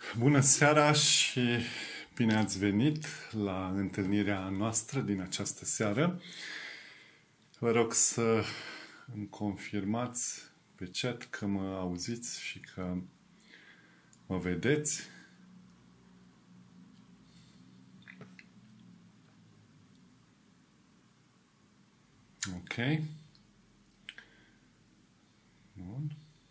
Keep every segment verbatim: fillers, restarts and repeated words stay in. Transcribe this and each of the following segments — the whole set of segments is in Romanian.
Bună seara și bine ați venit la întâlnirea noastră din această seară. Vă rog să îmi confirmați pe chat că mă auziți și că mă vedeți. Ok. Bun.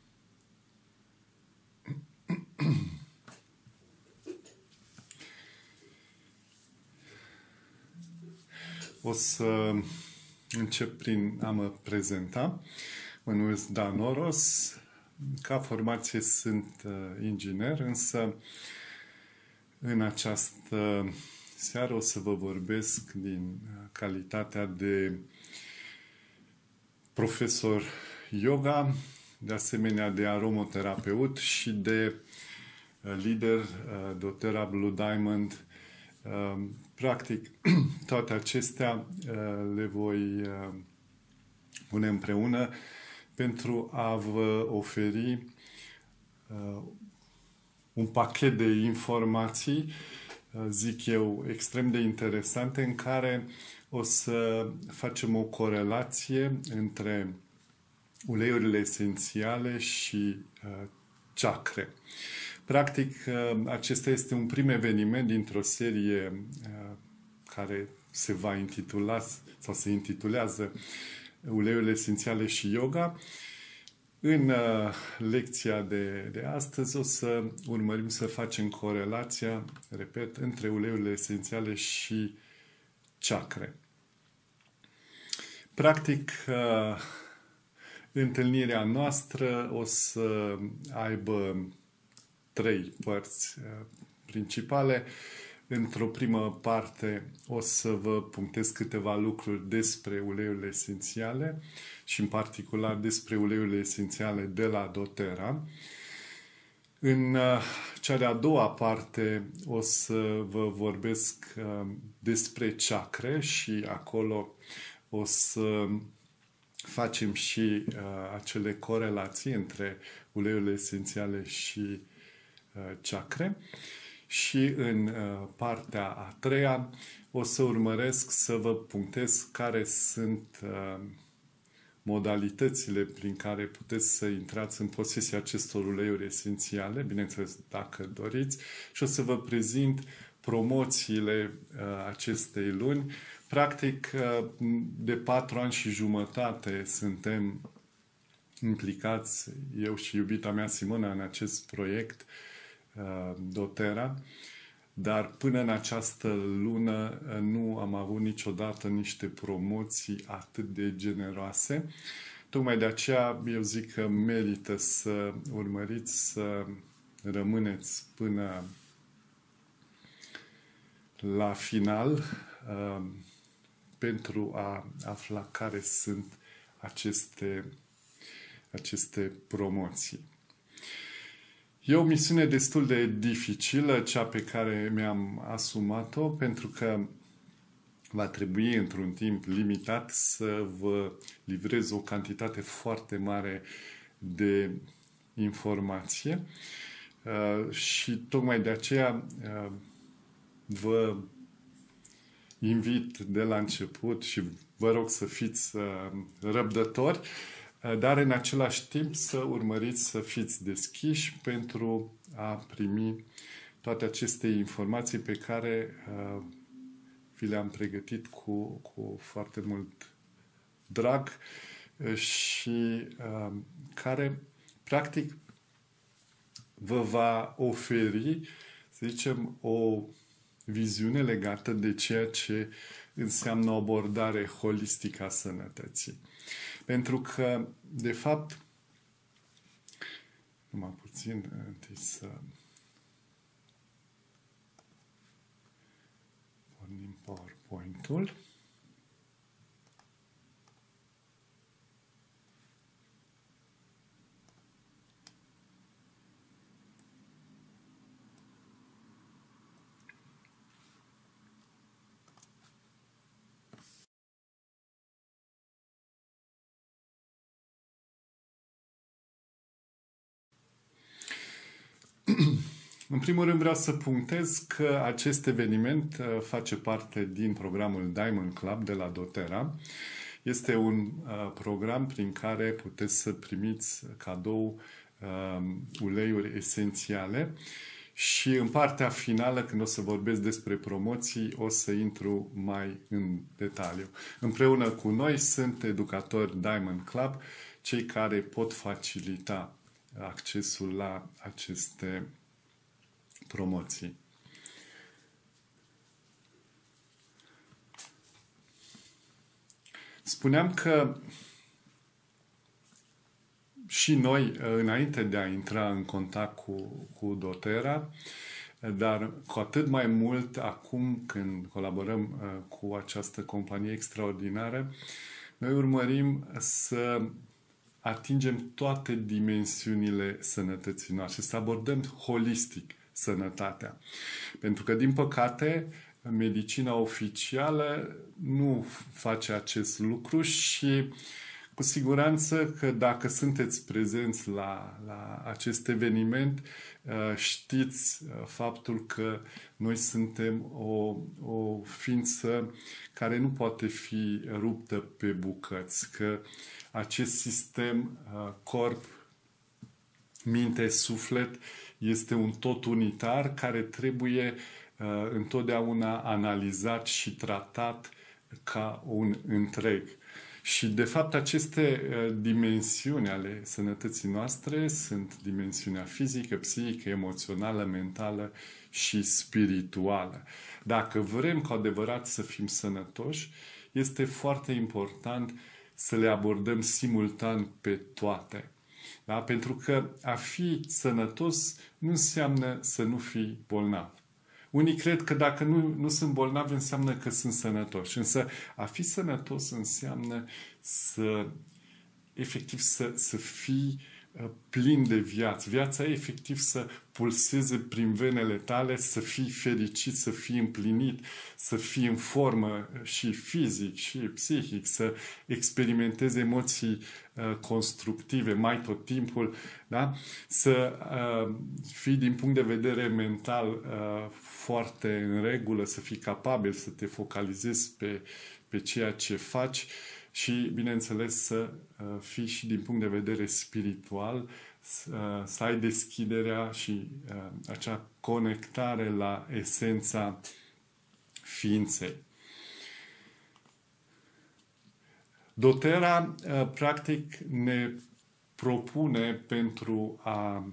O să încep prin a mă prezenta. Mă numesc Dan Oros. Ca formație sunt inginer, însă în această seară o să vă vorbesc din calitatea de profesor yoga, de asemenea de aromoterapeut și de lider doTERRA Blue Diamond. Practic, toate acestea le voi pune împreună pentru a vă oferi un pachet de informații, zic eu, extrem de interesante, în care o să facem o corelație între uleiurile esențiale și chakre. Practic, acesta este un prim eveniment dintr-o serie care se va intitula sau se intitulează Uleiurile esențiale și yoga. În lecția de, de astăzi o să urmărim să facem corelația, repet, între uleiurile esențiale și chakre. Practic, întâlnirea noastră o să aibă trei părți principale. Într-o primă parte o să vă punctez câteva lucruri despre uleiurile esențiale și în particular despre uleiurile esențiale de la doTERRA. În cea de-a doua parte o să vă vorbesc despre chakre și acolo o să facem și acele corelații între uleiurile esențiale și chakre. Și în partea a treia o să urmăresc să vă punctez care sunt modalitățile prin care puteți să intrați în posesia acestor uleiuri esențiale, bineînțeles dacă doriți, și o să vă prezint promoțiile acestei luni. Practic, de patru ani și jumătate suntem implicați, eu și iubita mea Simona, în acest proiect doTERRA, dar până în această lună nu am avut niciodată niște promoții atât de generoase. Tocmai de aceea eu zic că merită să urmăriți, să rămâneți până la final pentru a afla care sunt aceste, aceste promoții. E o misiune destul de dificilă, cea pe care mi-am asumat-o, pentru că va trebui într-un timp limitat să vă livrez o cantitate foarte mare de informație și tocmai de aceea vă invit de la început și vă rog să fiți răbdători, dar în același timp să urmăriți să fiți deschiși pentru a primi toate aceste informații pe care uh, vi le-am pregătit cu, cu foarte mult drag și uh, care practic vă va oferi, să zicem, o viziune legată de ceea ce înseamnă o abordare holistică a sănătății. Pentru că, de fapt, numai puțin, întâi să pornim PowerPoint-ul. În primul rând vreau să punctez că acest eveniment face parte din programul Diamond Club de la doTERRA. Este un uh, program prin care puteți să primiți cadou uh, uleiuri esențiale și în partea finală, când o să vorbesc despre promoții, o să intru mai în detaliu. Împreună cu noi sunt educatori Diamond Club, cei care pot facilita accesul la aceste promoții. Spuneam că și noi, înainte de a intra în contact cu, cu doTERRA, dar cu atât mai mult acum când colaborăm cu această companie extraordinară, noi urmărim să atingem toate dimensiunile sănătății noastre, să abordăm holistic sănătatea. Pentru că, din păcate, medicina oficială nu face acest lucru și cu siguranță că dacă sunteți prezenți la, la acest eveniment, știți faptul că noi suntem o, o ființă care nu poate fi ruptă pe bucăți, că acest sistem corp, minte, suflet este un tot unitar care trebuie uh, întotdeauna analizat și tratat ca un întreg. Și, de fapt, aceste uh, dimensiuni ale sănătății noastre sunt dimensiunea fizică, psihică, emoțională, mentală și spirituală. Dacă vrem cu adevărat să fim sănătoși, este foarte important să le abordăm simultan pe toate. Da? Pentru că a fi sănătos nu înseamnă să nu fii bolnav. Unii cred că dacă nu, nu sunt bolnavi înseamnă că sunt sănătoși. Însă a fi sănătos înseamnă să efectiv să, să fii plin de viață. Viața efectiv să pulseze prin venele tale, să fii fericit, să fii împlinit, să fii în formă și fizic și psihic, să experimentezi emoții uh, constructive mai tot timpul, da? Să uh, fii din punct de vedere mental uh, foarte în regulă, să fii capabil să te focalizezi pe, pe ceea ce faci și, bineînțeles, să uh, fii și din punct de vedere spiritual, să, uh, să ai deschiderea și uh, acea conectare la esența ființei. doTERRA, uh, practic, ne propune pentru a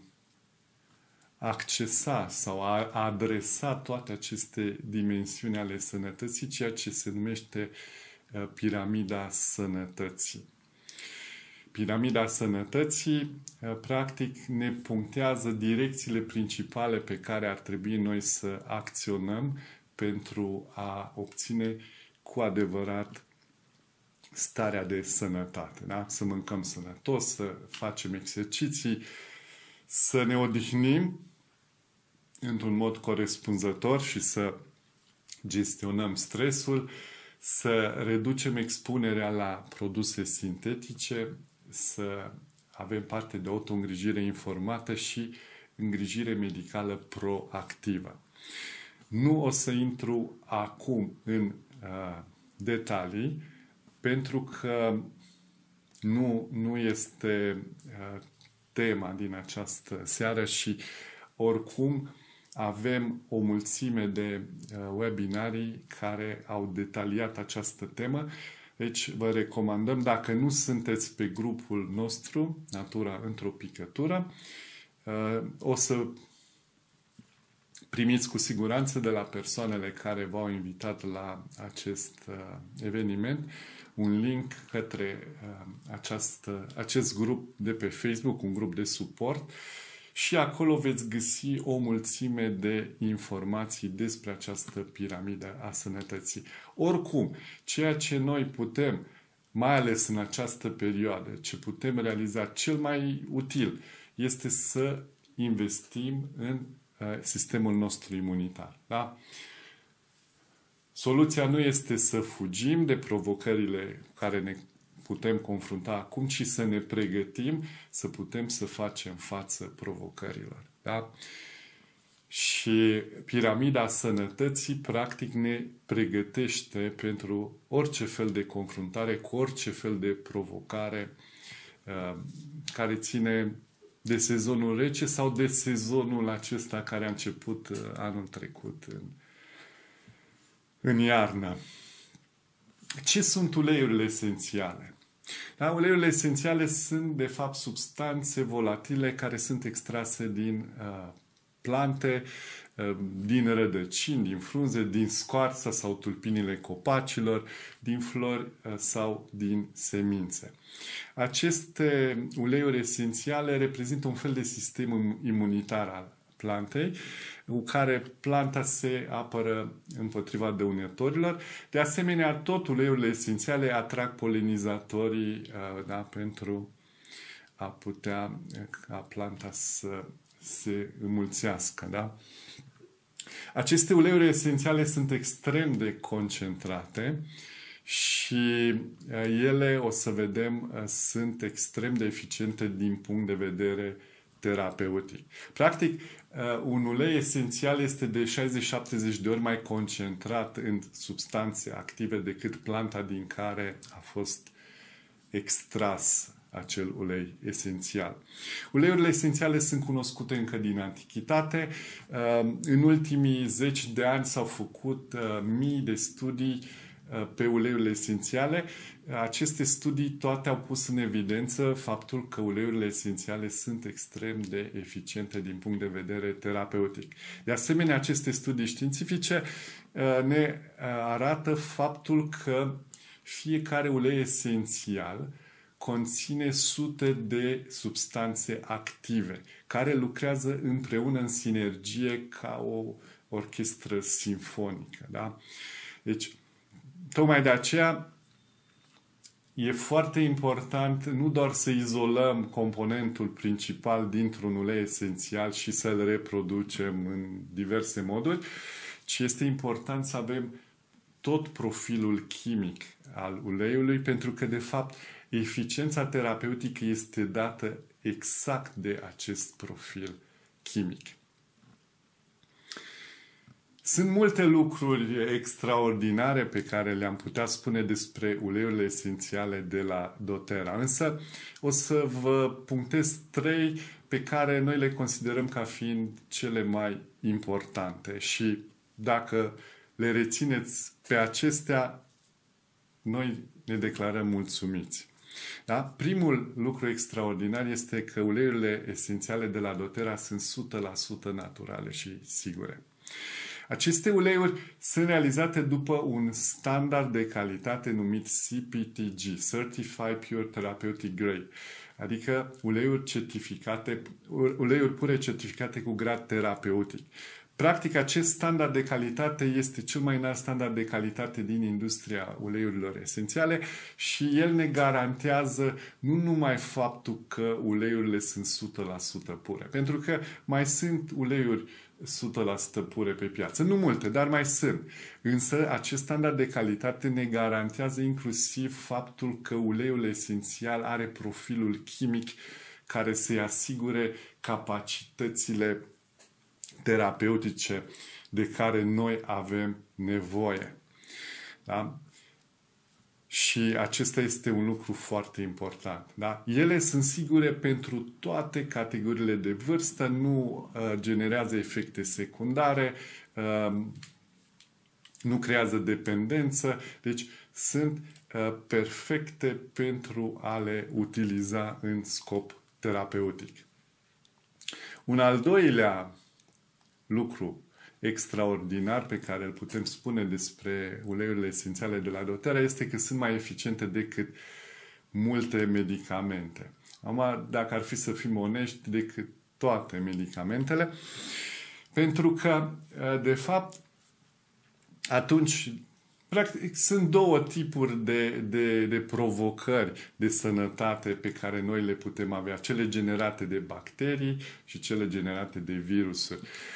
accesa sau a adresa toate aceste dimensiuni ale sănătății, ceea ce se numește piramida sănătății. Piramida sănătății, practic, ne punctează direcțiile principale pe care ar trebui noi să acționăm pentru a obține cu adevărat starea de sănătate. Da? Să mâncăm sănătos, să facem exerciții, să ne odihnim într-un mod corespunzător și să gestionăm stresul, să reducem expunerea la produse sintetice, să avem parte de auto-îngrijire informată și îngrijire medicală proactivă. Nu o să intru acum în uh, detalii, pentru că nu, nu este uh, tema din această seară și oricum avem o mulțime de uh, webinarii care au detaliat această temă. Deci vă recomandăm, dacă nu sunteți pe grupul nostru, Natura într-o picătură, uh, o să primiți cu siguranță de la persoanele care v-au invitat la acest uh, eveniment un link către uh, această, acest grup de pe Facebook, un grup de suport, și acolo veți găsi o mulțime de informații despre această piramidă a sănătății. Oricum, ceea ce noi putem, mai ales în această perioadă, ce putem realiza cel mai util, este să investim în uh, sistemul nostru imunitar. Da? Soluția nu este să fugim de provocările cu care ne putem confrunta acum, ci să ne pregătim să putem să facem față provocărilor. Da? Și piramida sănătății practic ne pregătește pentru orice fel de confruntare, cu orice fel de provocare uh, care ține de sezonul rece sau de sezonul acesta care a început uh, anul trecut în, în iarnă. Ce sunt uleiurile esențiale? Da, uleiurile esențiale sunt, de fapt, substanțe volatile care sunt extrase din uh, plante, uh, din rădăcini, din frunze, din scoarța sau tulpinile copacilor, din flori uh, sau din semințe. Aceste uleiuri esențiale reprezintă un fel de sistem imunitar al plantei, cu care planta se apără împotriva dăunătorilor. De asemenea, tot uleiurile esențiale atrag polenizatorii, da, pentru a putea ca planta să se înmulțească. Da? Aceste uleiuri esențiale sunt extrem de concentrate și ele, o să vedem, sunt extrem de eficiente din punct de vedere terapeutic. Practic, un ulei esențial este de șaizeci șaptezeci de ori mai concentrat în substanțe active decât planta din care a fost extras acel ulei esențial. Uleiurile esențiale sunt cunoscute încă din antichitate. În ultimii zeci de ani s-au făcut mii de studii pe uleiurile esențiale. Aceste studii toate au pus în evidență faptul că uleiurile esențiale sunt extrem de eficiente din punct de vedere terapeutic. De asemenea, aceste studii științifice ne arată faptul că fiecare ulei esențial conține sute de substanțe active care lucrează împreună în sinergie ca o orchestră simfonică. Da? Deci, tocmai de aceea e foarte important nu doar să izolăm componentul principal dintr-un ulei esențial și să-l reproducem în diverse moduri, ci este important să avem tot profilul chimic al uleiului, pentru că, de fapt, eficiența terapeutică este dată exact de acest profil chimic. Sunt multe lucruri extraordinare pe care le-am putea spune despre uleiurile esențiale de la doTERRA, însă o să vă punctez trei pe care noi le considerăm ca fiind cele mai importante și dacă le rețineți pe acestea, noi ne declarăm mulțumiți. Da? Primul lucru extraordinar este că uleiurile esențiale de la doTERRA sunt o sută la sută naturale și sigure. Aceste uleiuri sunt realizate după un standard de calitate numit C P T G, Certified Pure Therapeutic Grade, adică uleiuri certificate, uleiuri pure certificate cu grad terapeutic. Practic, acest standard de calitate este cel mai înalt standard de calitate din industria uleiurilor esențiale și el ne garantează nu numai faptul că uleiurile sunt o sută la sută pure, pentru că mai sunt uleiuri o sută la sută pure pe piață. Nu multe, dar mai sunt. Însă acest standard de calitate ne garantează inclusiv faptul că uleiul esențial are profilul chimic care să-i asigure capacitățile terapeutice de care noi avem nevoie. Da? Și acesta este un lucru foarte important. Da? Ele sunt sigure pentru toate categoriile de vârstă, nu uh, generează efecte secundare, uh, nu creează dependență, deci sunt uh, perfecte pentru a le utiliza în scop terapeutic. Un al doilea lucru extraordinar pe care îl putem spune despre uleiurile esențiale de la doTERRA este că sunt mai eficiente decât multe medicamente. Acum, dacă ar fi să fim onești, decât toate medicamentele, pentru că, de fapt, atunci, practic, sunt două tipuri de, de, de provocări de sănătate pe care noi le putem avea. Cele generate de bacterii și cele generate de virusuri.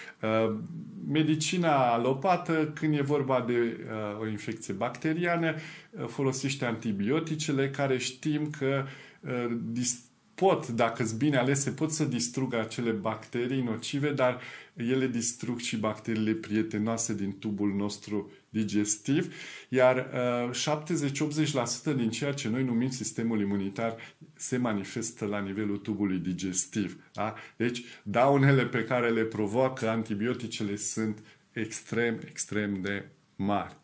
Medicina alopată, când e vorba de uh, o infecție bacteriană, uh, folosește antibioticele care știm că uh, dis- pot, dacă sunt bine alese, pot să distrugă acele bacterii nocive, dar ele distrug și bacteriile prietenoase din tubul nostru digestiv, iar uh, șaptezeci-optzeci la sută din ceea ce noi numim sistemul imunitar se manifestă la nivelul tubului digestiv. Da? Deci, daunele pe care le provoacă antibioticele sunt extrem, extrem de mari.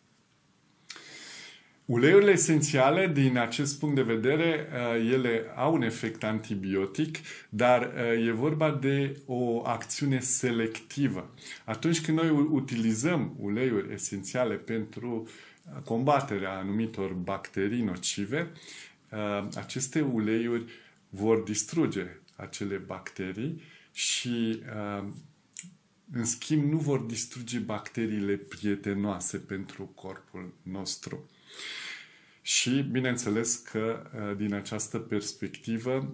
Uleiurile esențiale, din acest punct de vedere, ele au un efect antibiotic, dar e vorba de o acțiune selectivă. Atunci când noi utilizăm uleiuri esențiale pentru combaterea anumitor bacterii nocive, aceste uleiuri vor distruge acele bacterii și, în schimb, nu vor distruge bacteriile prietenoase pentru corpul nostru. Și, bineînțeles că, din această perspectivă,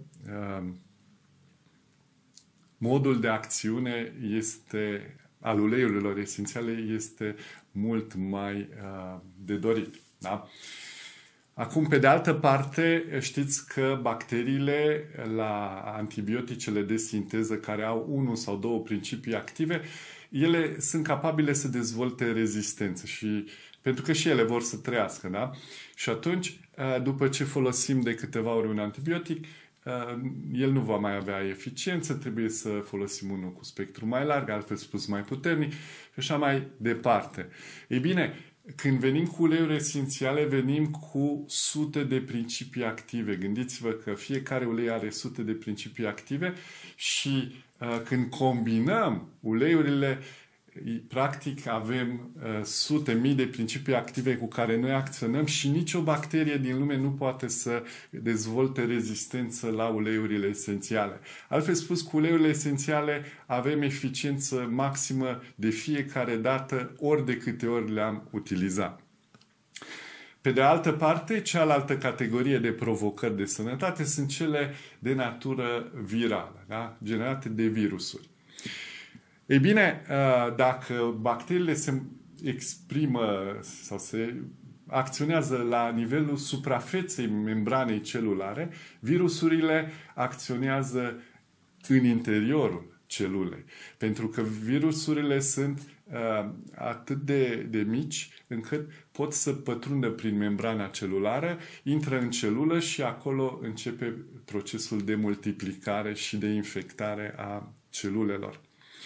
modul de acțiune este, al uleiurilor esențiale este mult mai de dorit. Da? Acum, pe de altă parte, știți că bacteriile la antibioticele de sinteză care au unul sau două principii active, ele sunt capabile să dezvolte rezistență și pentru că și ele vor să trăiască, da? Și atunci, după ce folosim de câteva ori un antibiotic, el nu va mai avea eficiență, trebuie să folosim unul cu spectru mai larg, altfel spus mai puternic și așa mai departe. Ei bine, când venim cu uleiuri esențiale, venim cu sute de principii active. Gândiți-vă că fiecare ulei are sute de principii active și uh, când combinăm uleiurile, practic avem uh, sute mii de principii active cu care noi acționăm și nicio bacterie din lume nu poate să dezvolte rezistență la uleiurile esențiale. Altfel spus, cu uleiurile esențiale avem eficiență maximă de fiecare dată, ori de câte ori le-am utilizat. Pe de altă parte, cealaltă categorie de provocări de sănătate sunt cele de natură virală, da? Generate de virusuri. Ei bine, dacă bacteriile se exprimă sau se acționează la nivelul suprafeței membranei celulare, virusurile acționează în interiorul celulei. Pentru că virusurile sunt uh, atât de, de mici încât pot să pătrundă prin membrana celulară, intră în celulă și acolo începe procesul de multiplicare și de infectare a celulelor.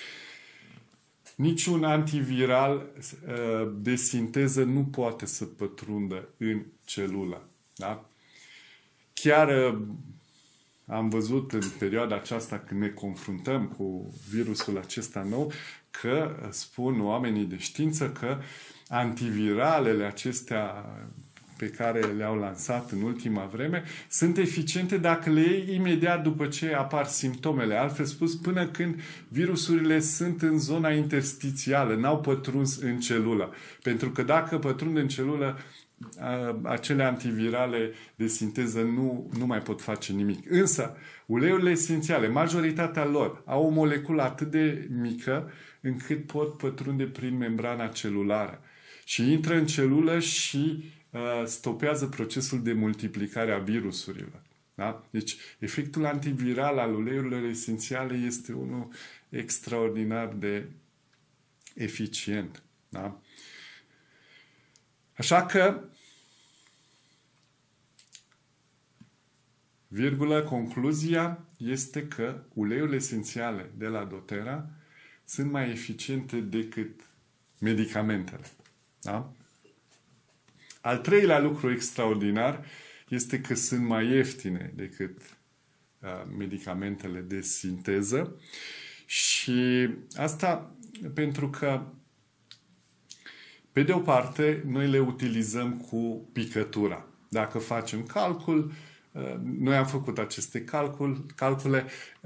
Niciun antiviral uh, de sinteză nu poate să pătrundă în celulă. Da? Chiar uh, am văzut în perioada aceasta când ne confruntăm cu virusul acesta nou că spun oamenii de știință că antiviralele acestea pe care le-au lansat în ultima vreme sunt eficiente dacă le iei imediat după ce apar simptomele. Altfel spus, până când virusurile sunt în zona interstițială, n-au pătruns în celulă. Pentru că dacă pătrund în celulă, acele antivirale de sinteză nu, nu mai pot face nimic. Însă, uleiurile esențiale, majoritatea lor, au o moleculă atât de mică încât pot pătrunde prin membrana celulară. Și intră în celulă și uh, stopează procesul de multiplicare a virusurilor. Da? Deci, efectul antiviral al uleiurilor esențiale este unul extraordinar de eficient. Da? Așa că, virgulă, concluzia este că uleiurile esențiale de la doTERRA sunt mai eficiente decât medicamentele. Da? Al treilea lucru extraordinar este că sunt mai ieftine decât uh, medicamentele de sinteză și asta pentru că pe de o parte, noi le utilizăm cu picătura. Dacă facem calcul, noi am făcut aceste calcul, calcule,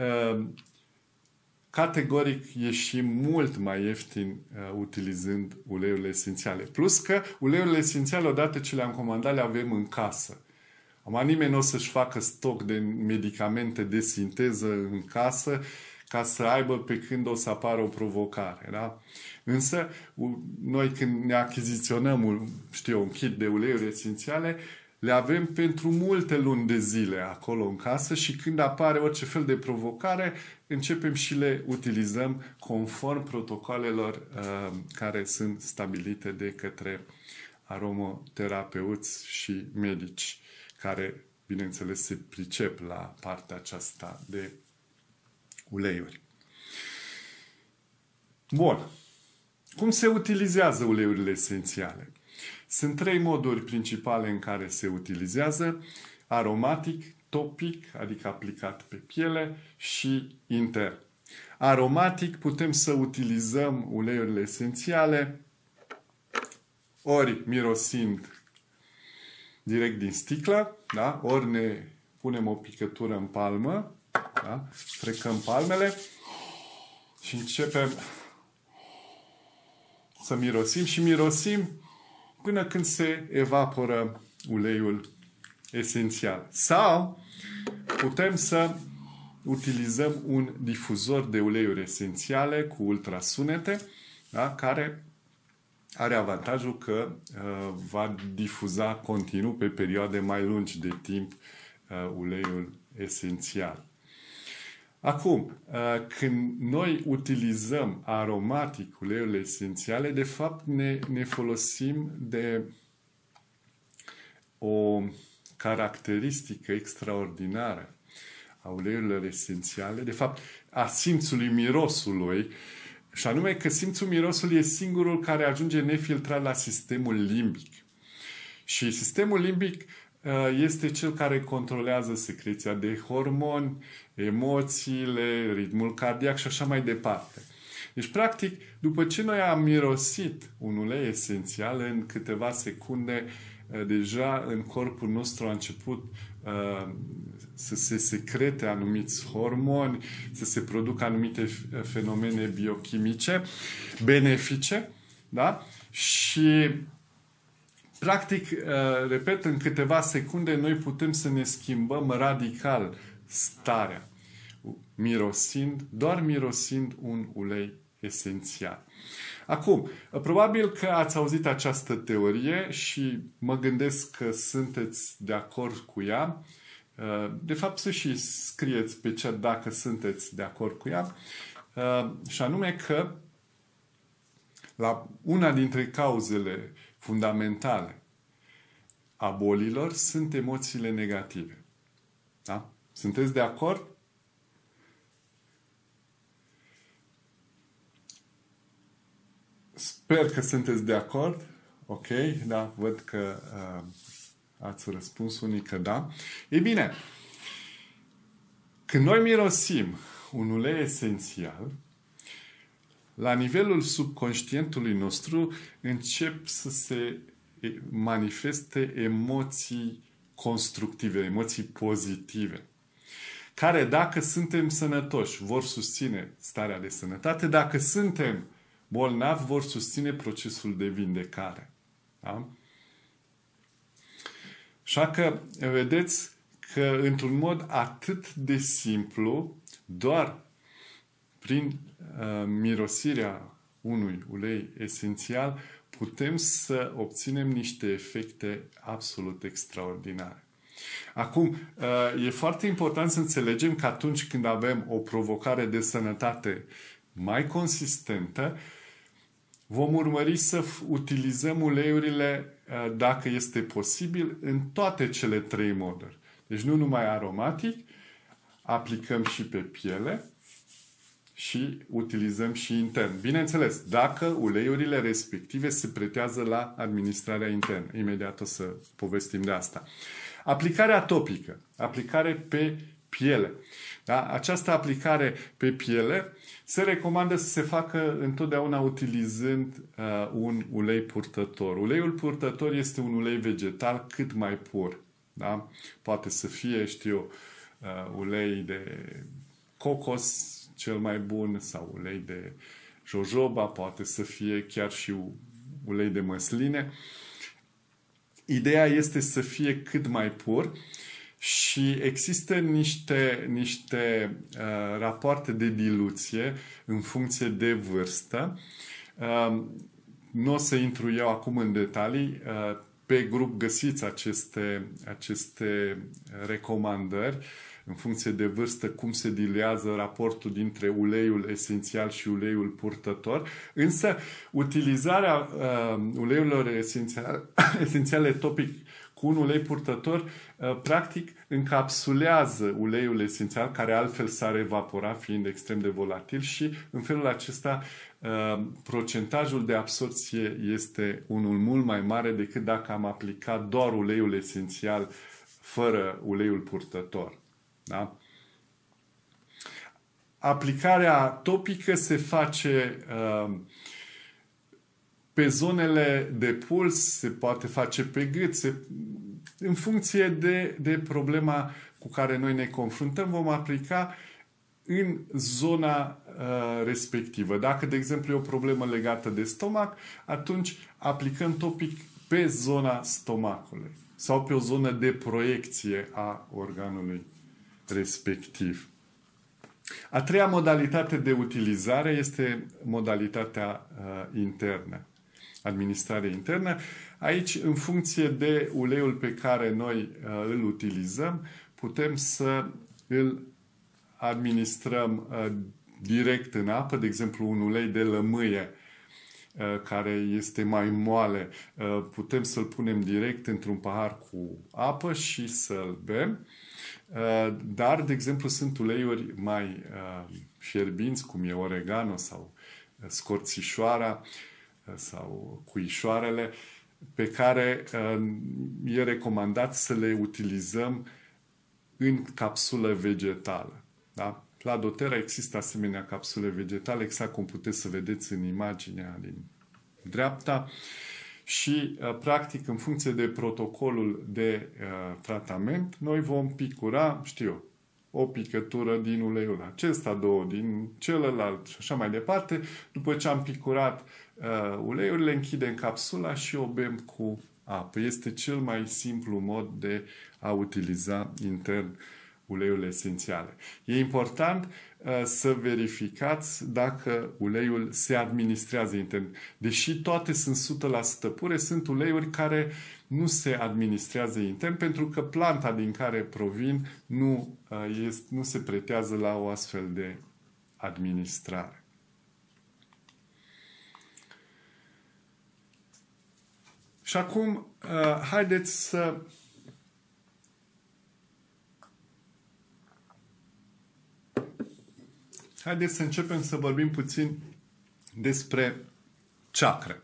categoric ieșim mult mai ieftin utilizând uleiurile esențiale. Plus că uleiurile esențiale, odată ce le-am comandat, le avem în casă. Acum nimeni nu o să-și facă stoc de medicamente de sinteză în casă ca să aibă pe când o să apară o provocare. Da? Însă, noi când ne achiziționăm, știu, un kit de uleiuri esențiale, le avem pentru multe luni de zile acolo în casă și când apare orice fel de provocare, începem și le utilizăm conform protocolelor uh, care sunt stabilite de către aromoterapeuți și medici care, bineînțeles, se pricep la partea aceasta de uleiuri. Bun. Cum se utilizează uleiurile esențiale? Sunt trei moduri principale în care se utilizează: aromatic, topic, adică aplicat pe piele, și intern. Aromatic, putem să utilizăm uleiurile esențiale ori mirosind direct din sticlă, da? Ori ne punem o picătură în palmă, da? Frecăm palmele și începem să mirosim și mirosim până când se evaporă uleiul esențial. Sau putem să utilizăm un difuzor de uleiuri esențiale cu ultrasunete, da? Care are avantajul că uh, va difuza continuu pe perioade mai lungi de timp uh, uleiul esențial. Acum, uh, când noi utilizăm aromatic uleiurile esențiale, de fapt ne, ne folosim de o caracteristică extraordinară a uleiurilor esențiale, de fapt a simțului mirosului, și anume că simțul mirosului e singurul care ajunge nefiltrat la sistemul limbic. Și sistemul limbic este cel care controlează secreția de hormoni, emoțiile, ritmul cardiac și așa mai departe. Deci, practic, după ce noi am mirosit un ulei esențial, în câteva secunde, deja în corpul nostru a început uh, să se secrete anumiți hormoni, să se producă anumite fenomene biochimice benefice, da? Și practic, uh, repet, în câteva secunde noi putem să ne schimbăm radical starea, mirosind, doar mirosind un ulei esențial. Acum, probabil că ați auzit această teorie și mă gândesc că sunteți de acord cu ea. De fapt, să și scrieți pe chat dacă sunteți de acord cu ea. Și anume că la una dintre cauzele fundamentale a bolilor sunt emoțiile negative. Da? Sunteți de acord? Sper că sunteți de acord. Ok, da, văd că uh, ați răspuns unii că da. Ei bine, când noi mirosim un ulei esențial, la nivelul subconștientului nostru încep să se manifeste emoții constructive, emoții pozitive, care, dacă suntem sănătoși, vor susține starea de sănătate, dacă suntem bolnavi, vor susține procesul de vindecare. Da? Așa că vedeți că, într-un mod atât de simplu, doar prin uh, mirosirea unui ulei esențial, putem să obținem niște efecte absolut extraordinare. Acum, uh, e foarte important să înțelegem că atunci când avem o provocare de sănătate mai consistentă, vom urmări să utilizăm uleiurile, dacă este posibil, în toate cele trei moduri. Deci nu numai aromatic, aplicăm și pe piele și utilizăm și intern. Bineînțeles, dacă uleiurile respective se pretează la administrarea internă. Imediat o să povestim de asta. Aplicarea topică, aplicare pe piele. Da? Această aplicare pe piele se recomandă să se facă întotdeauna utilizând uh, un ulei purtător. Uleiul purtător este un ulei vegetal cât mai pur. Da? Poate să fie, știu, uh, ulei de cocos cel mai bun sau ulei de jojoba, poate să fie chiar și ulei de măsline. Ideea este să fie cât mai pur. Și există niște, niște uh, rapoarte de diluție în funcție de vârstă. Uh, nu o să intru eu acum în detalii. Uh, pe grup găsiți aceste, aceste recomandări în funcție de vârstă, cum se diluează raportul dintre uleiul esențial și uleiul purtător. Însă, utilizarea uh, uleiurilor esențiale, esențiale topic cu un ulei purtător, uh, practic încapsulează uleiul esențial, care altfel s-ar evapora, fiind extrem de volatil, și în felul acesta uh, procentajul de absorție este unul mult mai mare decât dacă am aplicat doar uleiul esențial fără uleiul purtător. Da? Aplicarea topică se face uh, pe zonele de puls, se poate face pe gât, se, în funcție de, de problema cu care noi ne confruntăm, vom aplica în zona uh, respectivă. Dacă, de exemplu, e o problemă legată de stomac, atunci aplicăm topic pe zona stomacului sau pe o zonă de proiecție a organului respectiv. A treia modalitate de utilizare este modalitatea uh, internă, administrare internă. Aici, în funcție de uleiul pe care noi uh, îl utilizăm, putem să îl administrăm uh, direct în apă, de exemplu un ulei de lămâie uh, care este mai moale, uh, putem să-l punem direct într-un pahar cu apă și să-l bem. Uh, dar, de exemplu, sunt uleiuri mai uh, fierbinți, cum e oregano sau uh, scorțișoara uh, sau cuișoarele, pe care uh, e recomandat să le utilizăm în capsulă vegetală. Da? La doTERRA există asemenea capsule vegetale, exact cum puteți să vedeți în imaginea din dreapta. Și, practic, în funcție de protocolul de uh, tratament, noi vom picura, știu eu, o picătură din uleiul acesta, două din celălalt și așa mai departe. După ce am picurat uh, uleiurile, închidem capsula și o bem cu apă. Este cel mai simplu mod de a utiliza intern uleiurile esențiale. E important uh, să verificați dacă uleiul se administrează intern. Deși toate sunt o sută la sută pure, sunt uleiuri care nu se administrează intern pentru că planta din care provin nu, uh, este, nu se pretează la o astfel de administrare. Și acum, uh, haideți să Haideți să începem să vorbim puțin despre chakre.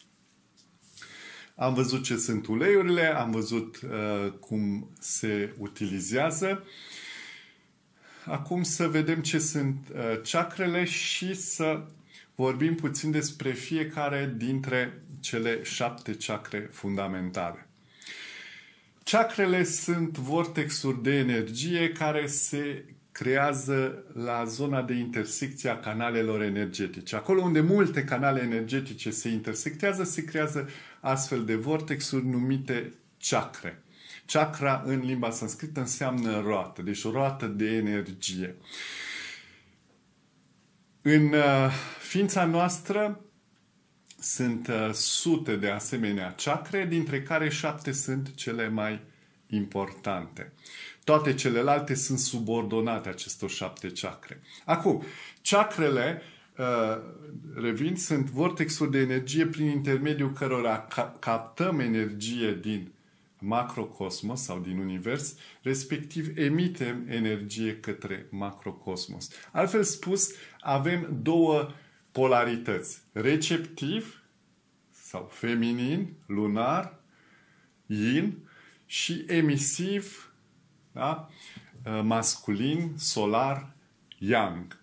Am văzut ce sunt uleiurile, am văzut uh, cum se utilizează. Acum să vedem ce sunt uh, chakrele și să vorbim puțin despre fiecare dintre cele șapte chakre fundamentale. Chakrele sunt vortexuri de energie care se creează la zona de intersecție a canalelor energetice. Acolo unde multe canale energetice se intersectează, se creează astfel de vortexuri numite chakre. Chakra în limba sanscrită înseamnă roată, deci roată de energie. În uh, ființa noastră sunt uh, sute de asemenea chakre, dintre care șapte sunt cele mai importante. Toate celelalte sunt subordonate acestor șapte chakre. Acum, chakrele, uh, revin, sunt vortexuri de energie prin intermediul cărora ca captăm energie din macrocosmos sau din univers, respectiv emitem energie către macrocosmos. Altfel spus, avem două polarități. Receptiv sau feminin, lunar, yin, și emisiv, da? Masculin, solar, yang.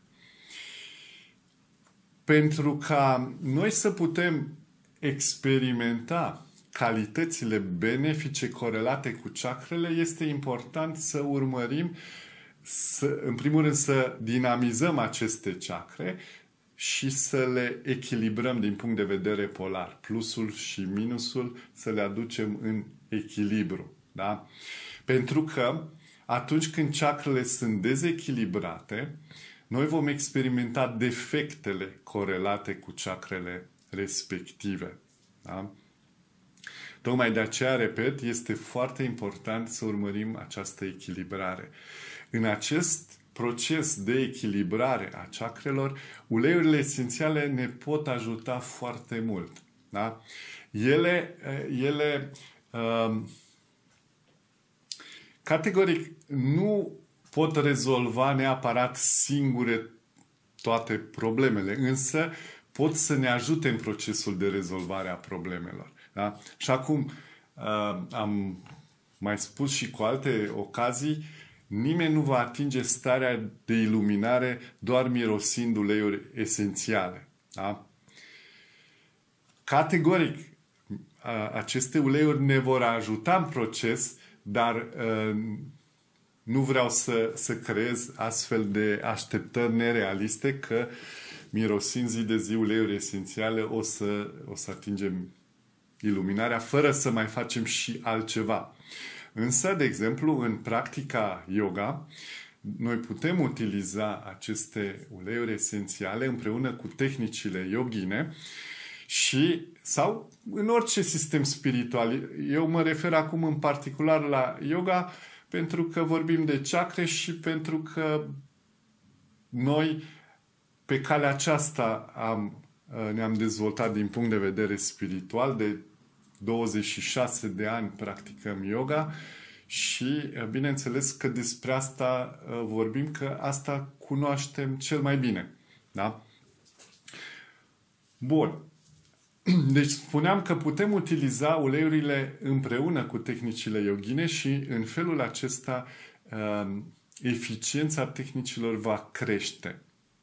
Pentru ca noi să putem experimenta calitățile benefice corelate cu chakrele, este important să urmărim, să, în primul rând, să dinamizăm aceste chakre și să le echilibrăm din punct de vedere polar. Plusul și minusul să le aducem în echilibru. Da? Pentru că atunci când chakrele sunt dezechilibrate, noi vom experimenta defectele corelate cu chakrele respective. Da? Tocmai de aceea, repet, este foarte important să urmărim această echilibrare. În acest proces de echilibrare a chakrelor, uleiurile esențiale ne pot ajuta foarte mult. Da? Ele, ele uh, categoric nu pot rezolva neapărat singure toate problemele, însă pot să ne ajute în procesul de rezolvare a problemelor. Da? Și acum uh, am mai spus și cu alte ocazii, nimeni nu va atinge starea de iluminare doar mirosind uleiuri esențiale. Da? Categoric, uh, aceste uleiuri ne vor ajuta în proces, dar uh, nu vreau să, să creez astfel de așteptări nerealiste că mirosind zi de zi uleiuri esențiale o să, o să atingem iluminarea fără să mai facem și altceva. Însă, de exemplu, în practica yoga, noi putem utiliza aceste uleiuri esențiale împreună cu tehnicile yogine și, sau în orice sistem spiritual. Eu mă refer acum în particular la yoga pentru că vorbim de chakre și pentru că noi pe calea aceasta am, ne-am dezvoltat din punct de vedere spiritual. De douăzeci și șase de ani practicăm yoga și bineînțeles că despre asta vorbim, că asta cunoaștem cel mai bine. Da? Bun. Deci spuneam că putem utiliza uleiurile împreună cu tehnicile yogine și în felul acesta eficiența tehnicilor va crește.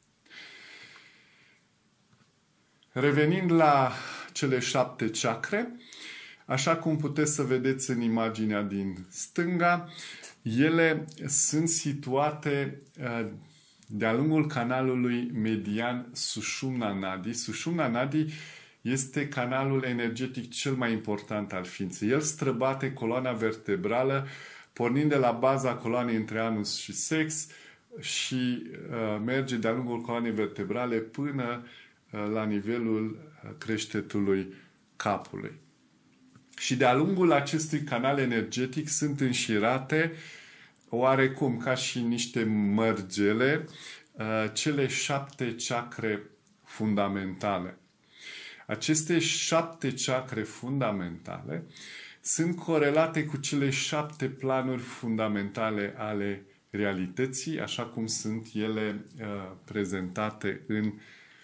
Revenind la cele șapte chakre, așa cum puteți să vedeți în imaginea din stânga, ele sunt situate de-a lungul canalului median Sushumna Nadi. Sushumna Nadi este canalul energetic cel mai important al ființei. El străbate coloana vertebrală, pornind de la baza coloanei între anus și sex și uh, merge de-a lungul coloanei vertebrale până uh, la nivelul creștetului capului. Și de-a lungul acestui canal energetic sunt înșirate oarecum ca și niște mărgele uh, cele șapte chakre fundamentale. Aceste șapte chakre fundamentale sunt corelate cu cele șapte planuri fundamentale ale realității, așa cum sunt ele uh, prezentate în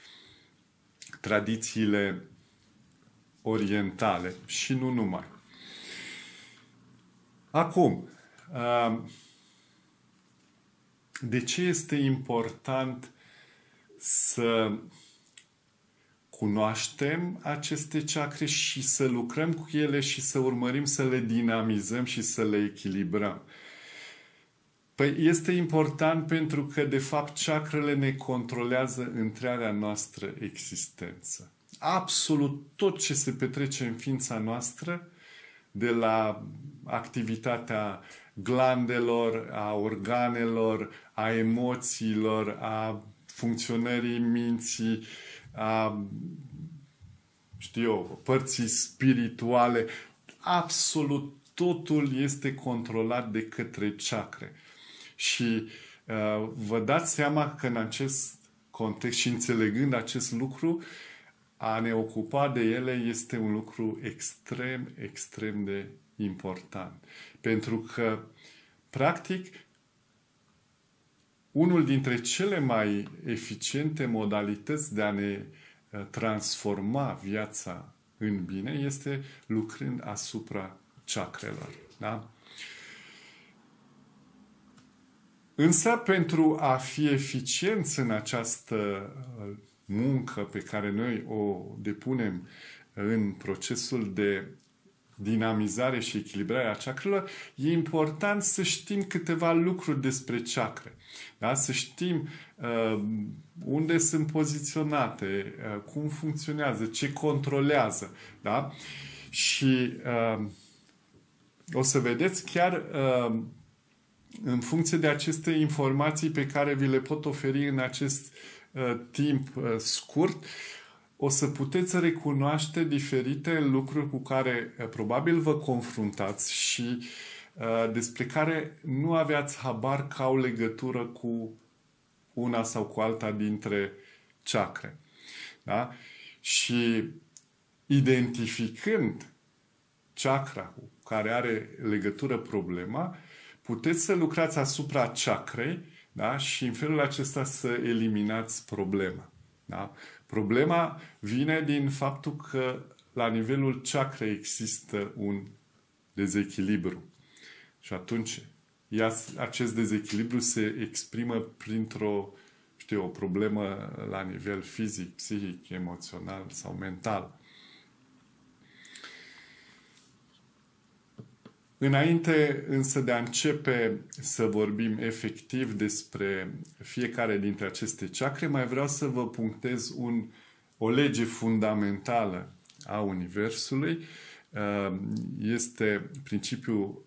tradițiile orientale și nu numai. Acum, uh, de ce este important să cunoaștem aceste chakre și să lucrăm cu ele și să urmărim să le dinamizăm și să le echilibrăm? Păi este important pentru că, de fapt, chakrele ne controlează întreaga noastră existență. Absolut tot ce se petrece în ființa noastră, de la activitatea glandelor, a organelor, a emoțiilor, a funcționării minții, a, știu eu, părții spirituale, absolut totul este controlat de către chakre. Și uh, vă dați seama că în acest context și înțelegând acest lucru, a ne ocupa de ele este un lucru extrem, extrem de important. Pentru că, practic, unul dintre cele mai eficiente modalități de a ne transforma viața în bine este lucrând asupra chakrelor. Da? Însă, pentru a fi eficienți în această muncă pe care noi o depunem în procesul de dinamizare și echilibrare a chakrelor, e important să știm câteva lucruri despre chakre. Da? Să știm uh, unde sunt poziționate, uh, cum funcționează, ce controlează. Da? Și uh, o să vedeți chiar uh, în funcție de aceste informații pe care vi le pot oferi în acest uh, timp uh, scurt, o să puteți recunoaște diferite lucruri cu care uh, probabil vă confruntați și uh, despre care nu aveați habar că au legătură cu una sau cu alta dintre chakre. Da? Și identificând chakra cu care are legătură problema, puteți să lucrați asupra chakrei, da? Și în felul acesta să eliminați problema. Da? Problema vine din faptul că la nivelul chakrei există un dezechilibru. Și atunci ea, acest dezechilibru se exprimă printr-o, știu, o problemă la nivel fizic, psihic, emoțional sau mental. Înainte însă de a începe să vorbim efectiv despre fiecare dintre aceste chakre, mai vreau să vă punctez un, o lege fundamentală a Universului. Este principiul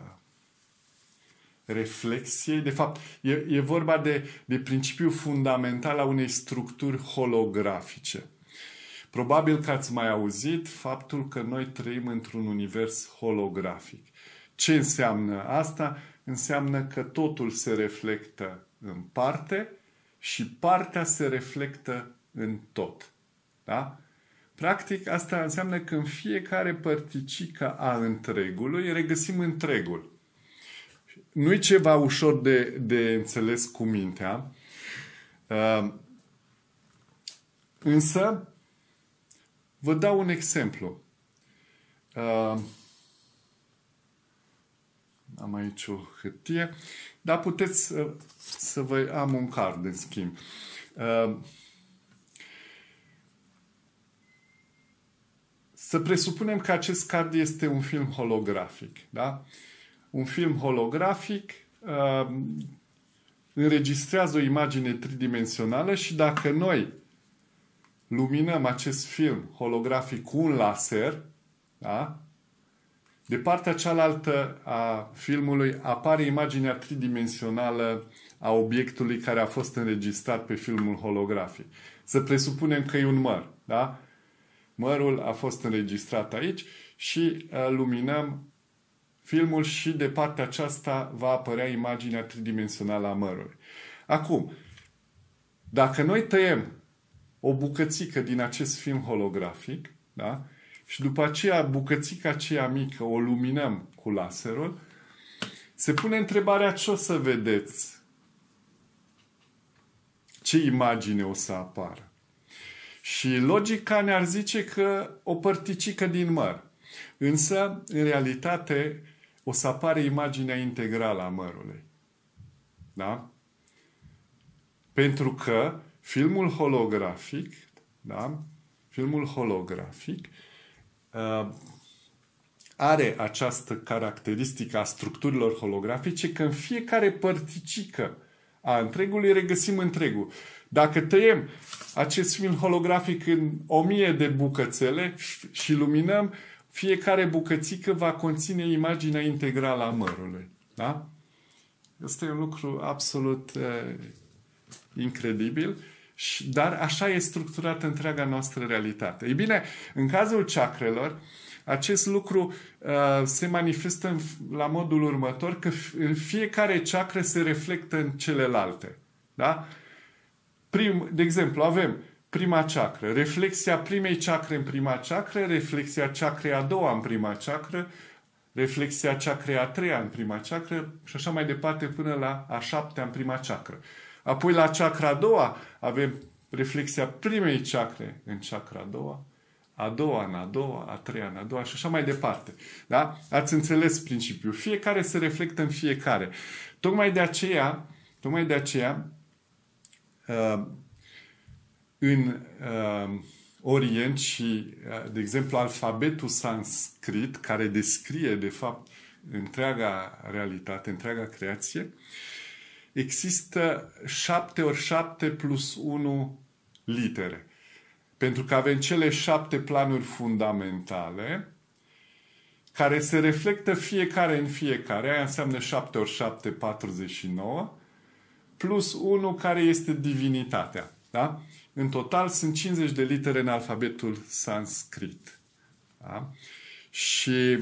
reflexiei. De fapt, e, e vorba de, de principiul fundamental a unei structuri holografice. Probabil că ați mai auzit faptul că noi trăim într-un univers holografic. Ce înseamnă asta? Înseamnă că totul se reflectă în parte și partea se reflectă în tot. Da? Practic, asta înseamnă că în fiecare părticică a întregului regăsim întregul. Nu-i ceva ușor de, de înțeles cu mintea, uh, însă vă dau un exemplu. Uh, am aici o hârtie, dar puteți uh, să vă am un card în schimb. Uh, să presupunem că acest card este un film holografic, da? Un film holografic uh, înregistrează o imagine tridimensională și dacă noi luminăm acest film holografic cu un laser, da? De partea cealaltă a filmului apare imaginea tridimensională a obiectului care a fost înregistrat pe filmul holografic. Să presupunem că e un măr, da? Mărul a fost înregistrat aici și uh, luminăm filmul și de partea aceasta va apărea imaginea tridimensională a mărului. Acum, dacă noi tăiem o bucățică din acest film holografic, da? Și după aceea bucățica aceea mică o luminăm cu laserul, se pune întrebarea ce o să vedeți, ce imagine o să apară. Și logica ne-ar zice că o părticică din măr. Însă, în realitate, o să apare imaginea integrală a mărului. Da? Pentru că filmul holografic, da? Filmul holografic uh, are această caracteristică a structurilor holografice că în fiecare părticică a întregului regăsim întregul. Dacă tăiem acest film holografic în o mie de bucățele și luminăm, fiecare bucățică va conține imaginea integrală a mărului. Da? Este un lucru absolut uh, incredibil, și, dar așa e structurată întreaga noastră realitate. Ei bine, în cazul chakrelor, acest lucru uh, se manifestă în, la modul următor, că în fiecare chakre se reflectă în celelalte. Da? Prim, de exemplu, avem prima chakră, reflexia primei chakre în prima chakră, reflexia chakrei a doua în prima chakră, reflexia chakrei a treia în prima chakră și așa mai departe până la a șaptea în prima chakră. Apoi la chakra a doua avem reflexia primei chakre în chakra a doua, a doua în a doua, a treia în a doua și așa mai departe. Da? Ați înțeles principiul. Fiecare se reflectă în fiecare. Tocmai de aceea, tocmai de aceea uh, în uh, Orient și, uh, de exemplu, alfabetul sanscrit, care descrie, de fapt, întreaga realitate, întreaga creație, există șapte ori șapte plus unu litere. Pentru că avem cele șapte planuri fundamentale care se reflectă fiecare în fiecare. Aia înseamnă șapte ori șapte, patruzeci și nouă, plus unu care este divinitatea. Da? În total sunt cincizeci de litere în alfabetul sanscrit. Da? Și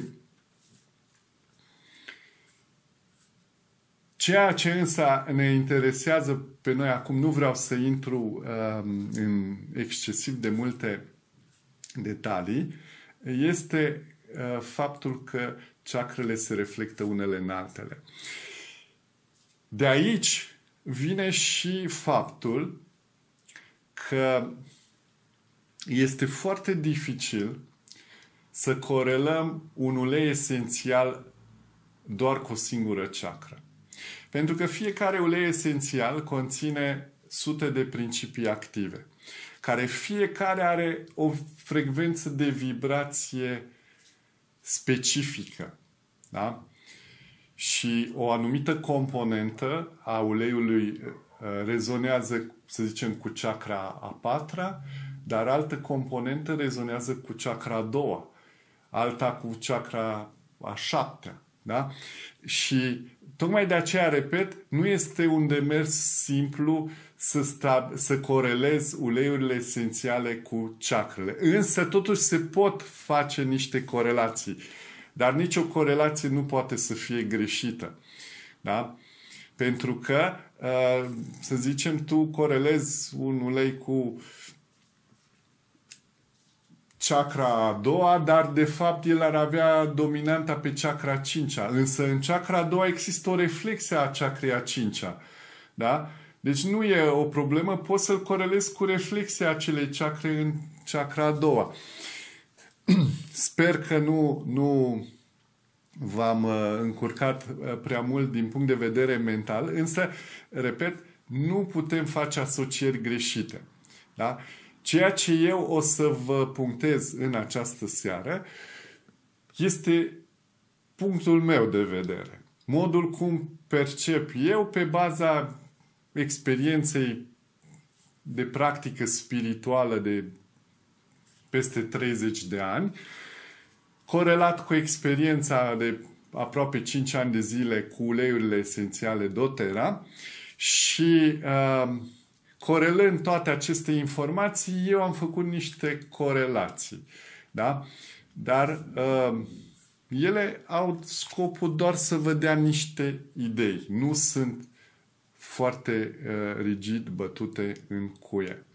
ceea ce însă ne interesează pe noi acum, nu vreau să intru um, în excesiv de multe detalii, este uh, faptul că chakrele se reflectă unele în altele. De aici vine și faptul că este foarte dificil să corelăm un ulei esențial doar cu o singură chakră. Pentru că fiecare ulei esențial conține sute de principii active, care fiecare are o frecvență de vibrație specifică. Da? Și o anumită componentă a uleiului rezonează, să zicem, cu chakra a patra, dar altă componentă rezonează cu chakra a doua, alta cu chakra a șaptea. Da? Și tocmai de aceea, repet, nu este un demers simplu să, stab- să corelezi uleiurile esențiale cu chakrele. Însă, totuși, se pot face niște corelații. Dar nicio corelație nu poate să fie greșită. Da? Pentru că, să zicem, tu corelezi un ulei cu chakra a doua, dar de fapt el ar avea dominanta pe chakra a cincea. Însă în chakra a doua există o reflexie a chakrei a cincea. Da? Deci nu e o problemă, poți să-l corelezi cu reflexia acelei chakre în chakra a doua. Sper că nu, nu v-am uh, încurcat uh, prea mult din punct de vedere mental, însă, repet, nu putem face asocieri greșite. Da? Ceea ce eu o să vă punctez în această seară este punctul meu de vedere. Modul cum percep eu pe baza experienței de practică spirituală de peste treizeci de ani, corelat cu experiența de aproape cinci ani de zile cu uleiurile esențiale doTERRA și uh, corelând toate aceste informații, eu am făcut niște corelații. Da? Dar uh, ele au scopul doar să vă dea niște idei. Nu sunt foarte uh, rigid bătute în cuie.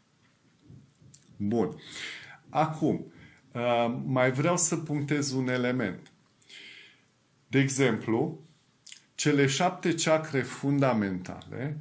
Bun. Acum, uh, mai vreau să punctez un element. De exemplu, cele șapte chakre fundamentale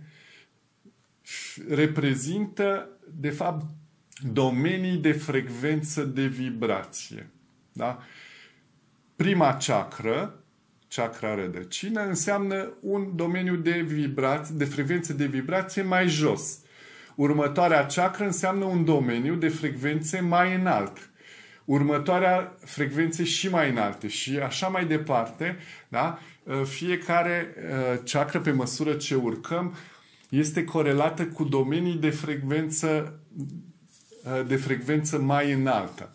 reprezintă, de fapt, domenii de frecvență de vibrație. Da? Prima chakră, chakra rădăcină, înseamnă un domeniu de vibrație, de frecvență de vibrație mai jos. Următoarea chakră înseamnă un domeniu de frecvențe mai înalt. Următoarea frecvențe și mai înalte și așa mai departe. Da? Fiecare chakră, pe măsură ce urcăm, este corelată cu domenii de frecvență, de frecvență mai înaltă.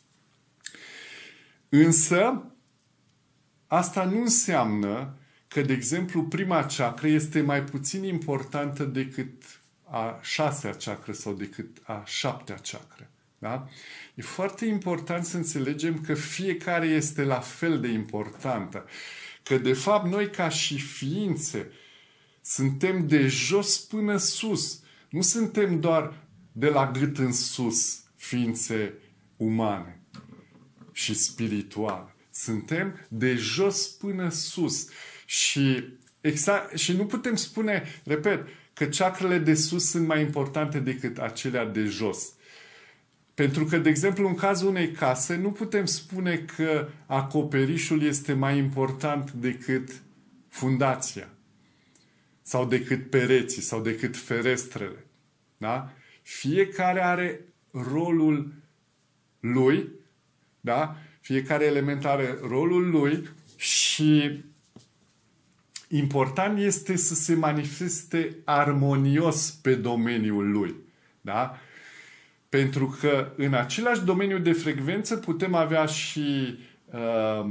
Însă, asta nu înseamnă că, de exemplu, prima chakră este mai puțin importantă decât a șasea chakră sau decât a șaptea chakră. Da? E foarte important să înțelegem că fiecare este la fel de importantă. Că, de fapt, noi ca și ființe suntem de jos până sus. Nu suntem doar de la gât în sus ființe umane și spirituale. Suntem de jos până sus. Și, exact, și nu putem spune, repet, că chakrele de sus sunt mai importante decât acelea de jos. Pentru că, de exemplu, în cazul unei case, nu putem spune că acoperișul este mai important decât fundația, sau decât pereții, sau decât ferestrele. Da? Fiecare are rolul lui, da? Fiecare element are rolul lui și important este să se manifeste armonios pe domeniul lui. Da? Pentru că în același domeniu de frecvență putem avea și, uh,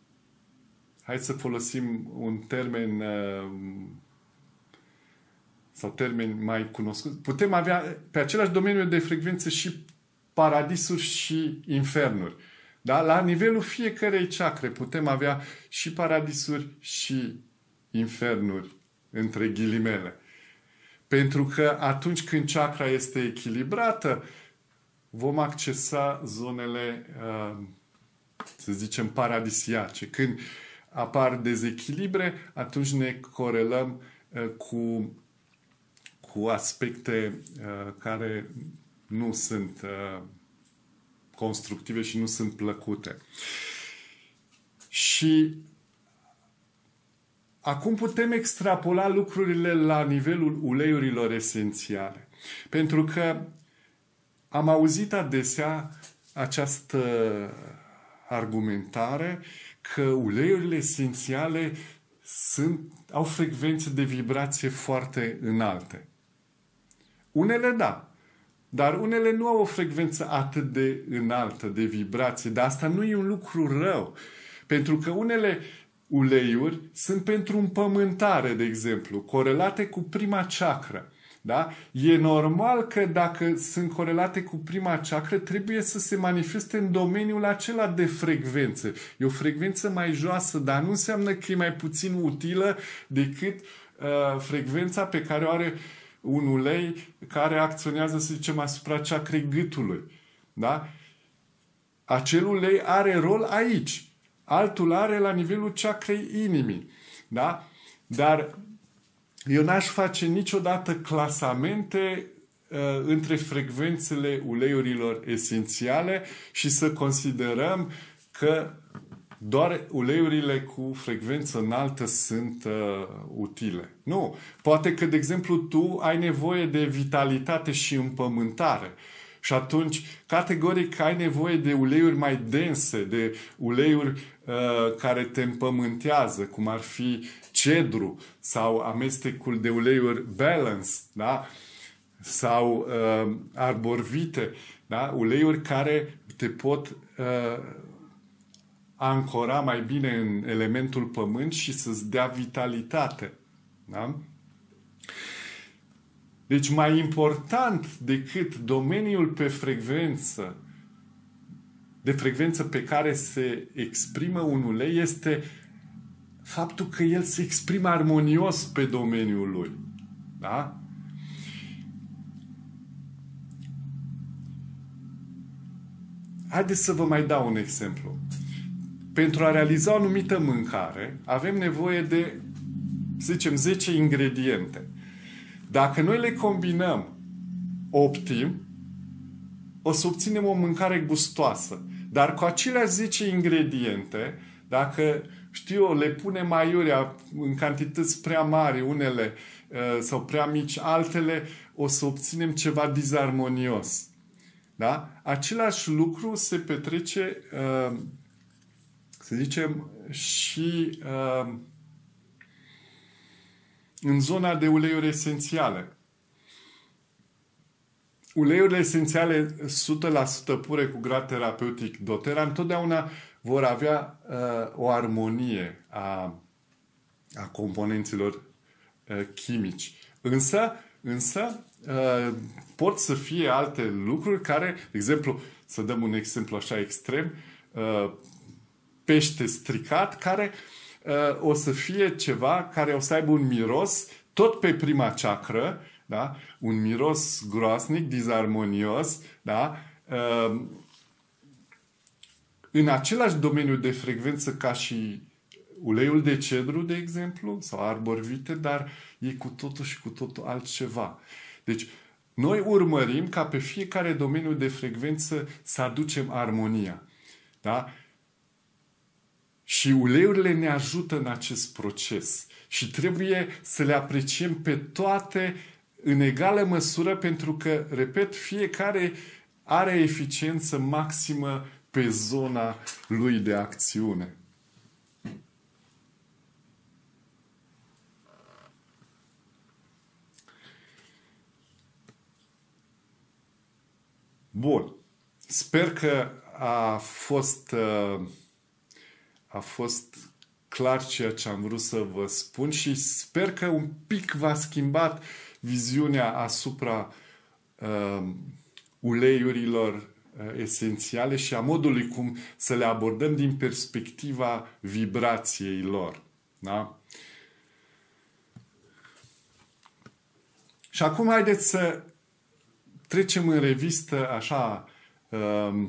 hai să folosim un termen uh, sau termeni mai cunoscuți, putem avea pe același domeniu de frecvență și paradisuri și infernuri. Da? La nivelul fiecărei chakre putem avea și paradisuri și infernuri, între ghilimele. Pentru că atunci când chakra este echilibrată, vom accesa zonele, să zicem, paradisiace. Când apar dezechilibre, atunci ne corelăm cu, cu aspecte care nu sunt constructive și nu sunt plăcute. Și acum putem extrapola lucrurile la nivelul uleiurilor esențiale. Pentru că am auzit adesea această argumentare că uleiurile esențiale sunt, au frecvențe de vibrație foarte înalte. Unele da, dar unele nu au o frecvență atât de înaltă de vibrație, dar asta nu e un lucru rău. Pentru că unele uleiuri sunt pentru împământare, de exemplu, corelate cu prima chakră. Da? E normal că dacă sunt corelate cu prima chakră, trebuie să se manifeste în domeniul acela de frecvență. E o frecvență mai joasă, dar nu înseamnă că e mai puțin utilă decât uh, frecvența pe care o are un ulei care acționează, să zicem, asupra chakrei gâtului. Da? Acel ulei are rol aici. Altul are la nivelul chakrei inimii. Da? Dar eu n-aș face niciodată clasamente uh, între frecvențele uleiurilor esențiale și să considerăm că doar uleiurile cu frecvență înaltă sunt uh, utile. Nu. Poate că, de exemplu, tu ai nevoie de vitalitate și împământare. Și atunci, categoric, ai nevoie de uleiuri mai dense, de uleiuri uh, care te împământează, cum ar fi cedru sau amestecul de uleiuri balance, da? Sau uh, arborvite, da? Uleiuri care te pot uh, ancora mai bine în elementul pământ și să-ți dea vitalitate. Da? Deci mai important decât domeniul pe frecvență, de frecvență pe care se exprimă un ulei, este faptul că el se exprimă armonios pe domeniul lui. Da? Haideți să vă mai dau un exemplu. Pentru a realiza o anumită mâncare, avem nevoie de, să zicem, zece ingrediente. Dacă noi le combinăm optim, o să obținem o mâncare gustoasă. Dar cu acelea zece ingrediente, dacă, știu eu, le punem aiurea în cantități prea mari, unele, sau prea mici, altele, o să obținem ceva disarmonios. Da? Același lucru se petrece, să zicem, și în zona de uleiuri esențiale. Uleiurile esențiale o sută la sută pure cu grad terapeutic doTERRA întotdeauna vor avea uh, o armonie a, a componenților uh, chimici. Însă, însă uh, pot să fie alte lucruri care, de exemplu, să dăm un exemplu așa extrem, uh, pește stricat, care uh, o să fie ceva care o să aibă un miros tot pe prima chakră, da? Un miros groasnic, disarmonios, da? Uh, în același domeniu de frecvență ca și uleiul de cedru, de exemplu, sau arbor vite, dar e cu totul și cu totul altceva. Deci, noi urmărim ca pe fiecare domeniu de frecvență să aducem armonia. Da? Și uleiurile ne ajută în acest proces. Și trebuie să le apreciem pe toate în egală măsură, pentru că, repet, fiecare are eficiență maximă pe zona lui de acțiune. Bun. Sper că a fost, a fost clar ceea ce am vrut să vă spun și sper că un pic v-a schimbat viziunea asupra uh, uleiurilor uh, esențiale și a modului cum să le abordăm din perspectiva vibrației lor. Da? Și acum haideți să trecem în revistă așa uh,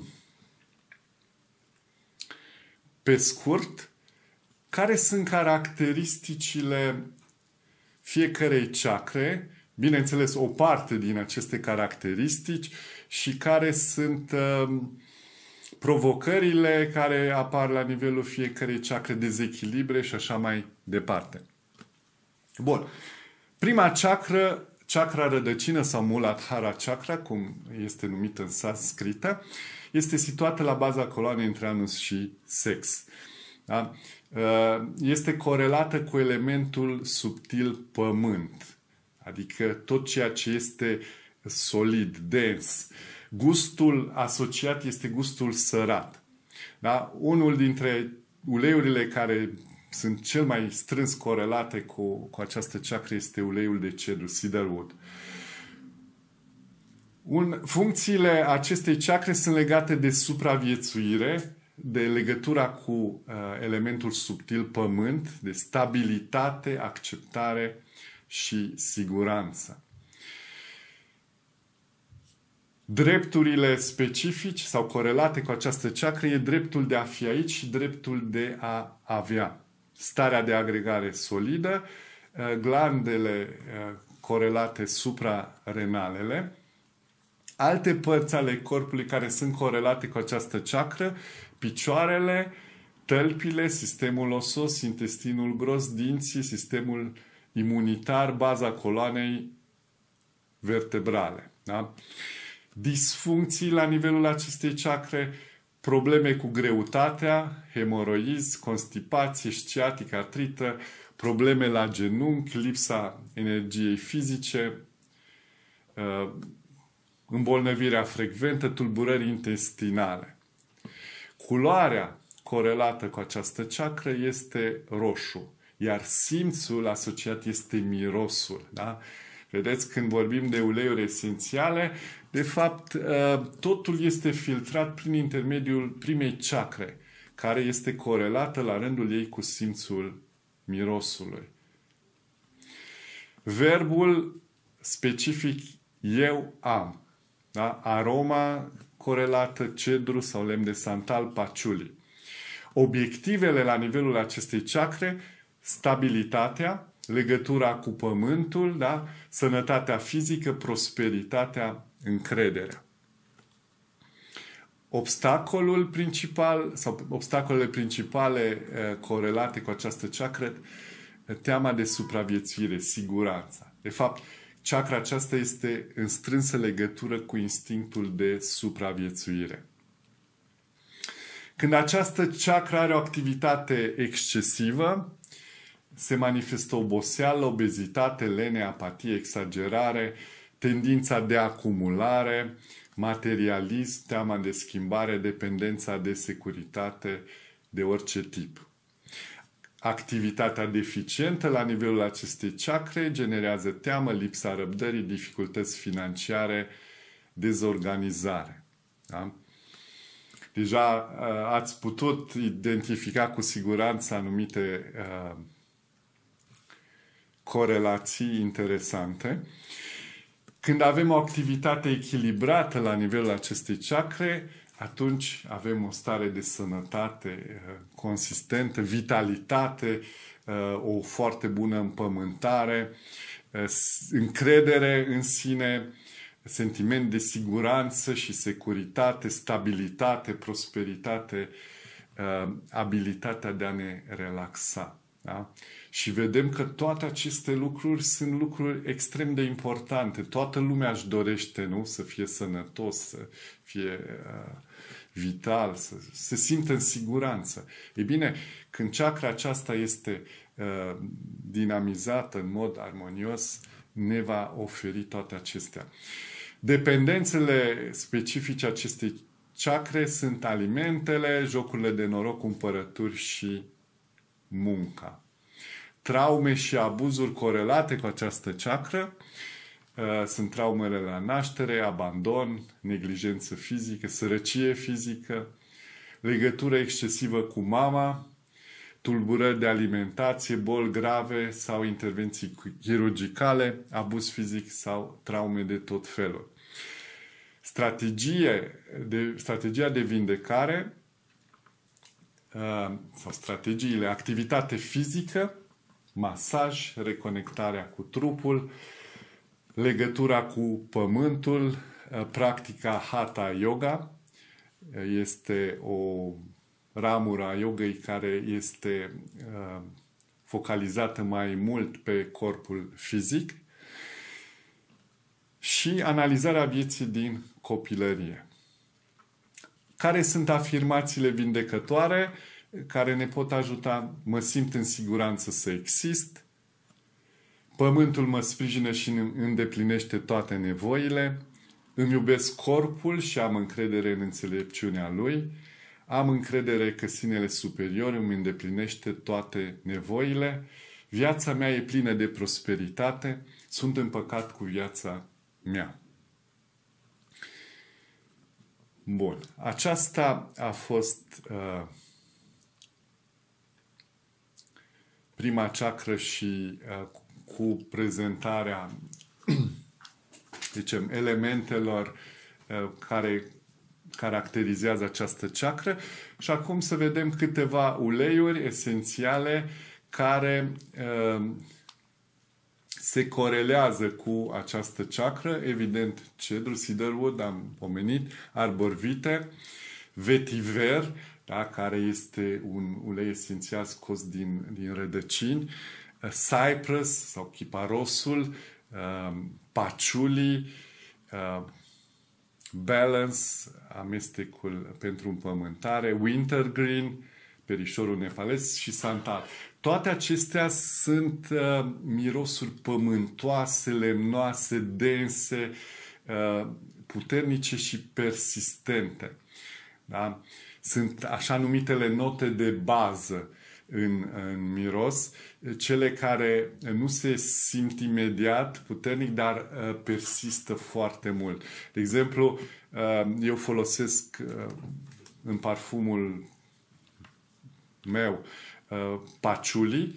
pe scurt, care sunt caracteristicile fiecărei chakre, bineînțeles o parte din aceste caracteristici și care sunt uh, provocările care apar la nivelul fiecărei chakre, dezechilibre și așa mai departe. Bun. Prima chakră, chakra rădăcină sau Muladhara chakra, cum este numită în sanscrită, este situată la baza coloanei între anus și sex. Da? Este corelată cu elementul subtil pământ, adică tot ceea ce este solid, dens. Gustul asociat este gustul sărat. Da? Unul dintre uleiurile care sunt cel mai strâns corelate cu, cu această chakra este uleiul de cedru, cedarwood. Un, funcțiile acestei chakre sunt legate de supraviețuire, de legătura cu uh, elementul subtil pământ, de stabilitate, acceptare și siguranță. Drepturile specifice sau corelate cu această chakra e dreptul de a fi aici și dreptul de a avea. Starea de agregare solidă, uh, glandele uh, corelate suprarenalele, alte părți ale corpului care sunt corelate cu această chakră, picioarele, tălpile, sistemul osos, intestinul gros, dinții, sistemul imunitar, baza coloanei vertebrale. Da? Disfuncții la nivelul acestei chakre, probleme cu greutatea, hemoroizi, constipație, sciatică, artrită, probleme la genunchi, lipsa energiei fizice, îmbolnăvirea frecventă, tulburări intestinale. Culoarea corelată cu această chakră este roșu, iar simțul asociat este mirosul. Da? Vedeți, când vorbim de uleiuri esențiale, de fapt, totul este filtrat prin intermediul primei chakre, care este corelată la rândul ei cu simțul mirosului. Verbul specific eu am. Da? Aroma corelată, cedru sau lemn de santal, paciuli. Obiectivele la nivelul acestei chakre, stabilitatea, legătura cu pământul, da? Sănătatea fizică, prosperitatea, încrederea. Obstacolul principal sau obstacolele principale eh, corelate cu această chakră, teama de supraviețuire, siguranța. De fapt, chakra aceasta este în strânsă legătură cu instinctul de supraviețuire. Când această chakra are o activitate excesivă, se manifestă oboseală, obezitate, lene, apatie, exagerare, tendința de acumulare, materialism, teama de schimbare, dependența de securitate de orice tip. Activitatea deficientă la nivelul acestei chakre generează teamă, lipsa răbdării, dificultăți financiare, dezorganizare. Da? Deja ați putut identifica cu siguranță anumite uh, corelații interesante. Când avem o activitate echilibrată la nivelul acestei chakre, atunci avem o stare de sănătate uh, consistentă, vitalitate, uh, o foarte bună împământare, uh, încredere în sine, sentiment de siguranță și securitate, stabilitate, prosperitate, uh, abilitatea de a ne relaxa. Da? Și vedem că toate aceste lucruri sunt lucruri extrem de importante. Toată lumea își dorește, nu? Să fie sănătos, să fie uh, vital, să se simtă în siguranță. Ei bine, când chakra aceasta este uh, dinamizată în mod armonios, ne va oferi toate acestea. Dependențele specifice acestei chakre sunt alimentele, jocurile de noroc, cumpărături și munca. Traume și abuzuri corelate cu această chakră uh, sunt traumele la naștere, abandon, neglijență fizică, sărăcie fizică, legătură excesivă cu mama, tulburări de alimentație, boli grave sau intervenții chirurgicale, abuz fizic sau traume de tot felul. Strategie de, strategia de vindecare uh, sau strategiile, activitate fizică, masaj, reconectarea cu trupul, legătura cu pământul, uh, practica Hatha Yoga, este o ramură a yogei care este uh, focalizată mai mult pe corpul fizic, și analizarea vieții din copilărie. Care sunt afirmațiile vindecătoare care ne pot ajuta? Mă simt în siguranță să exist, pământul mă sprijină și îndeplinește toate nevoile, îmi iubesc corpul și am încredere în înțelepciunea lui, am încredere că sinele superior îmi îndeplinește toate nevoile, viața mea e plină de prosperitate, sunt împăcat cu viața mea. Bun. Aceasta a fost uh, prima chakră și uh, cu prezentarea zicem, elementelor uh, care caracterizează această chakră. Și acum să vedem câteva uleiuri esențiale care uh, se corelează cu această chakră. Evident, cedru, cedarwood, am pomenit, arbor vitae, vetiver, da, care este un ulei esențial scos din, din rădăcini, cypress sau chiparosul, uh, patchouli, uh, balance, amestecul pentru împământare, wintergreen, perișorul nepalez și santal. Toate acestea sunt uh, mirosuri pământoase, lemnoase, dense, uh, puternice și persistente. Da? Sunt așa numitele note de bază în, în miros, cele care nu se simt imediat puternic, dar uh, persistă foarte mult. De exemplu, uh, eu folosesc uh, în parfumul meu uh, patchouli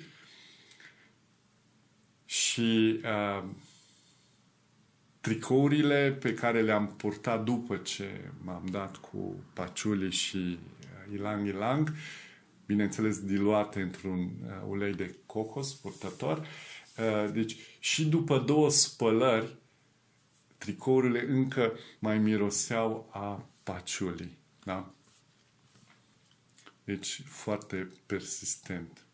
și uh, tricourile pe care le-am purtat după ce m-am dat cu patchouli și uh, ilang ilang, bineînțeles diluate într-un uh, ulei de cocos purtător. Uh, deci și după două spălări tricourile încă mai miroseau a patchouli. Da? Deci foarte persistent.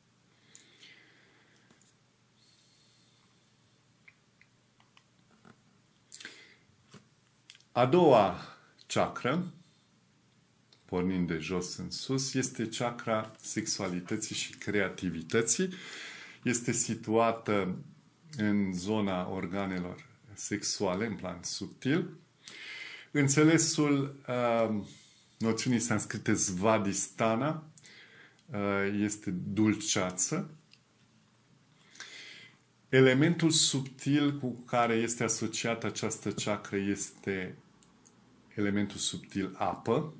A doua chakră, pornind de jos în sus, este chakra sexualității și creativității. Este situată în zona organelor sexuale, în plan subtil. Înțelesul uh, noțiunii sanscrite svadhisthana uh, este dulceață. Elementul subtil cu care este asociată această chakră este elementul subtil apă.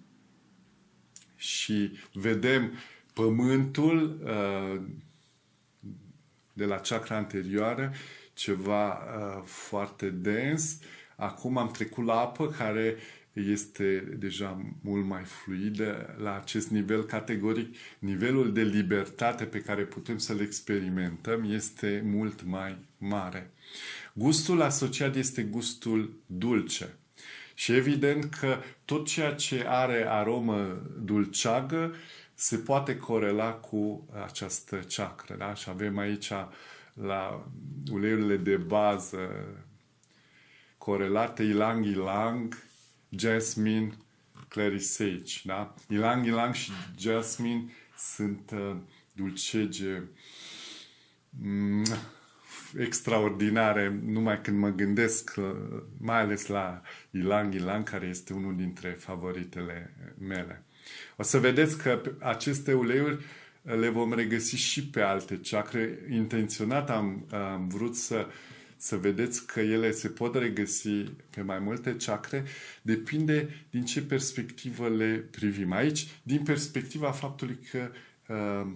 Și vedem pământul uh, de la chakra anterioară, ceva uh, foarte dens. Acum am trecut la apă, care este deja mult mai fluidă. La acest nivel categoric, nivelul de libertate pe care putem să-l experimentăm este mult mai mare. Gustul asociat este gustul dulce. Și evident că tot ceea ce are aromă dulceagă se poate corela cu această chakră. Da? Și avem aici la uleiurile de bază corelate ylang ylang, jasmine, clary sage. Da? Ylang ylang și jasmine sunt uh, dulcege mm, extraordinare, numai când mă gândesc, mai ales la ylang ylang, care este unul dintre favoritele mele. O să vedeți că aceste uleiuri le vom regăsi și pe alte chakre. Intenționat am, am vrut să să vedeți că ele se pot regăsi pe mai multe chakre, depinde din ce perspectivă le privim. Aici, din perspectiva faptului că uh,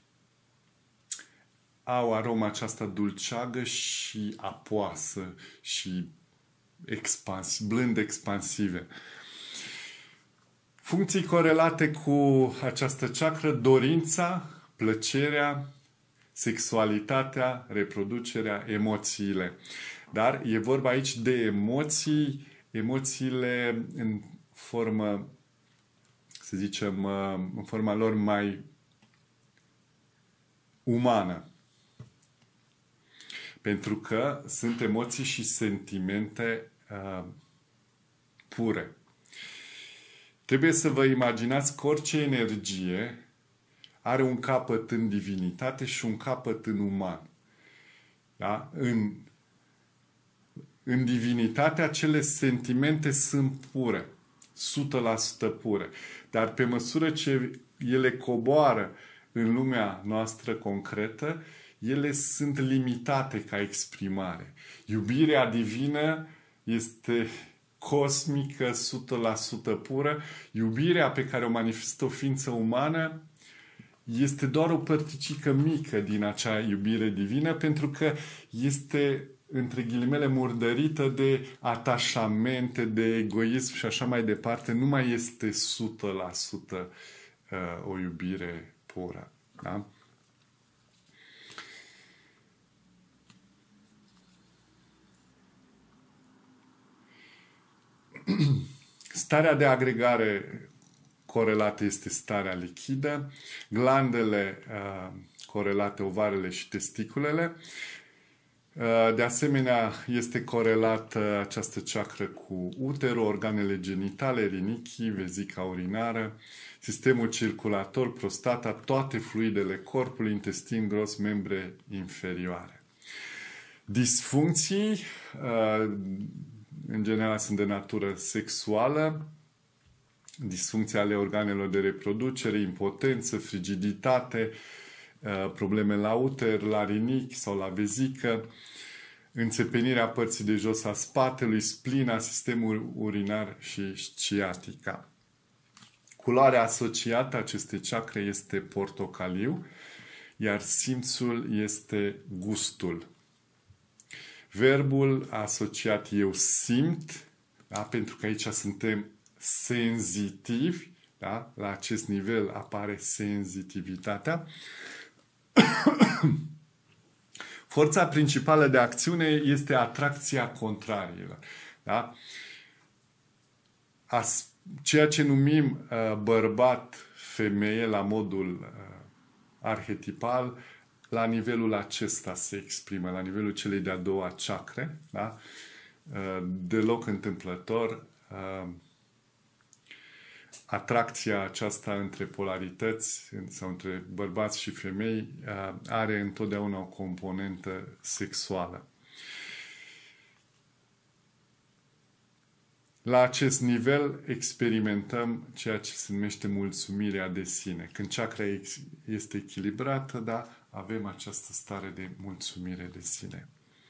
au aroma aceasta dulceagă și apoasă și expans, blând expansive. Funcții corelate cu această chakră: dorința, plăcerea, sexualitatea, reproducerea, emoțiile. Dar e vorba aici de emoții, emoțiile în formă, să zicem, în forma lor mai umană. Pentru că sunt emoții și sentimente uh, pure. Trebuie să vă imaginați că orice energie are un capăt în divinitate și un capăt în uman. Da? În, în divinitate, acele sentimente sunt pure, o sută la sută pure. Dar pe măsură ce ele coboară în lumea noastră concretă, ele sunt limitate ca exprimare. Iubirea divină este cosmică, o sută la sută pură. Iubirea pe care o manifestă o ființă umană este doar o părticică mică din acea iubire divină, pentru că este, între ghilimele, murdărită de atașamente, de egoism și așa mai departe. Nu mai este o sută la sută uh, o iubire pură. Da? Starea de agregare corelată este starea lichidă, glandele uh, corelate, ovarele și testiculele. Uh, de asemenea, este corelată această chakră cu uterul, organele genitale, rinichii, vezica urinară, sistemul circulator, prostata, toate fluidele corpului, intestin gros, membre inferioare. Disfuncții, uh, în general, sunt de natură sexuală, disfuncții ale organelor de reproducere, impotență, frigiditate, probleme la uter, la rinichi sau la vezică, înțepenirea părții de jos a spatelui, splina, sistemul urinar și sciatica. Culoarea asociată acestei chakre este portocaliu, iar simțul este gustul. Verbul asociat eu simt, da? Pentru că aici suntem senzitivi, da? La acest nivel apare senzitivitatea. Forța principală de acțiune este atracția contrariilor. Da? As, ceea ce numim uh, bărbat-femeie la modul uh, arhetipal, la nivelul acesta se exprimă, la nivelul celei de-a doua chakre, da? Uh, deloc întâmplător. Uh, atracția aceasta între polarități sau între bărbați și femei are întotdeauna o componentă sexuală. La acest nivel experimentăm ceea ce se numește mulțumirea de sine. Când chakra este echilibrată, da, avem această stare de mulțumire de sine.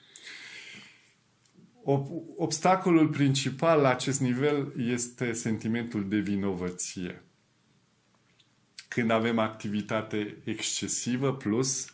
Obstacolul principal la acest nivel este sentimentul de vinovăție. Când avem activitate excesivă plus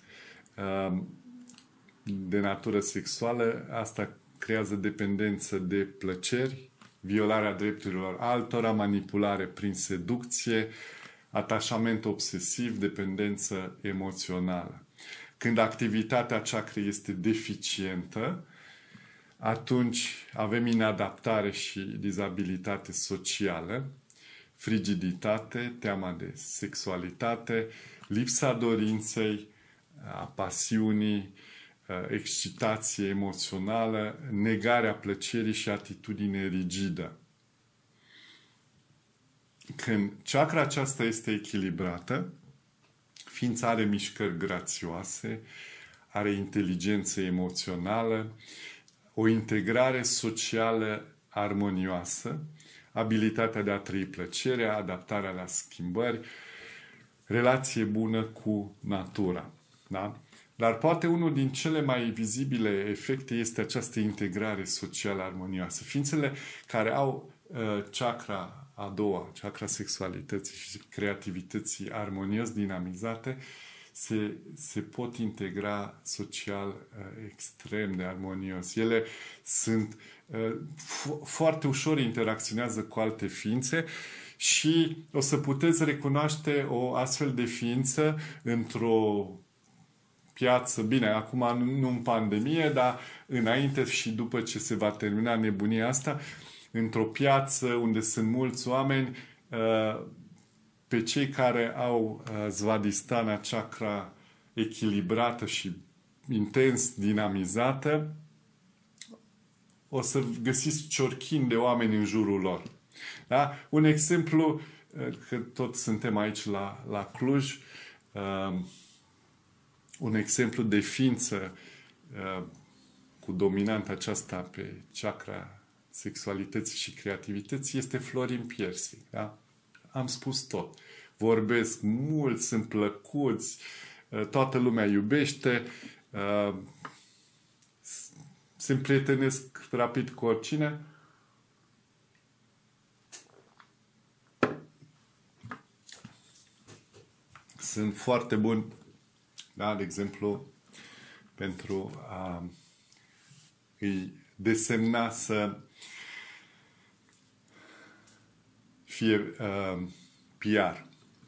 de natură sexuală, asta creează dependență de plăceri, violarea drepturilor altora, manipulare prin seducție, atașament obsesiv, dependență emoțională. Când activitatea chakrei este deficientă, atunci avem inadaptare și dizabilitate socială, frigiditate, teama de sexualitate, lipsa dorinței, a pasiunii, excitație emoțională, negarea plăcerii și atitudine rigidă. Când chakra aceasta este echilibrată, ființa are mișcări grațioase, are inteligență emoțională, o integrare socială armonioasă, abilitatea de a trăi plăcerea, adaptarea la schimbări, relație bună cu natura. Da? Dar poate unul din cele mai vizibile efecte este această integrare socială armonioasă. Ființele care au uh, chakra a doua, chakra sexualității și creativității armonios dinamizate, se, se pot integra social uh, extrem de armonios. Ele sunt uh, fo- foarte ușor interacționează cu alte ființe și o să puteți recunoaște o astfel de ființă într-o piață, bine, acum nu în pandemie, dar înainte și după ce se va termina nebunia asta, într-o piață unde sunt mulți oameni, pe cei care au Svadhisthana chakra echilibrată și intens dinamizată, o să găsiți ciorchini de oameni în jurul lor. Da? Un exemplu, că tot suntem aici la, la Cluj, uh, un exemplu de ființă uh, cu dominanta aceasta pe chakra sexualității și creativității este Florin Piersic. Da? Am spus tot. Vorbesc mult, sunt plăcuți, uh, toată lumea iubește, uh, se împrietenesc rapid cu oricine. Sunt foarte buni, da, de exemplu, pentru a îi desemna să fie uh, P R.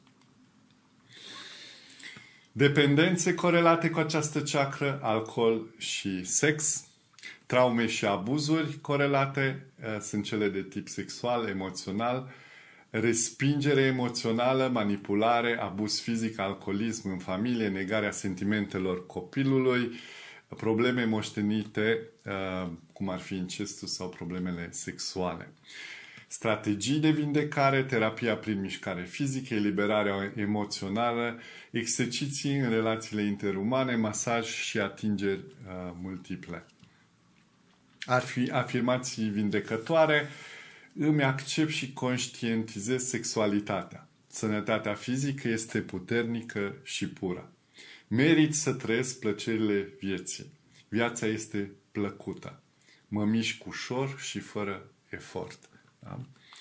Dependențe corelate cu această chakră, alcool și sex. Traume și abuzuri corelate uh, sunt cele de tip sexual, emoțional, respingere emoțională, manipulare, abuz fizic, alcoolism în familie, negarea sentimentelor copilului, probleme moștenite, uh, cum ar fi incestul sau problemele sexuale. Strategii de vindecare, terapia prin mișcare fizică, eliberarea emoțională, exerciții în relațiile interumane, masaj și atingeri uh, multiple. Ar fi afirmații vindecătoare: îmi accept și conștientizez sexualitatea. Sănătatea fizică este puternică și pură. Merit să trăiesc plăcerile vieții. Viața este plăcută. Mă mișc ușor și fără efort. Da?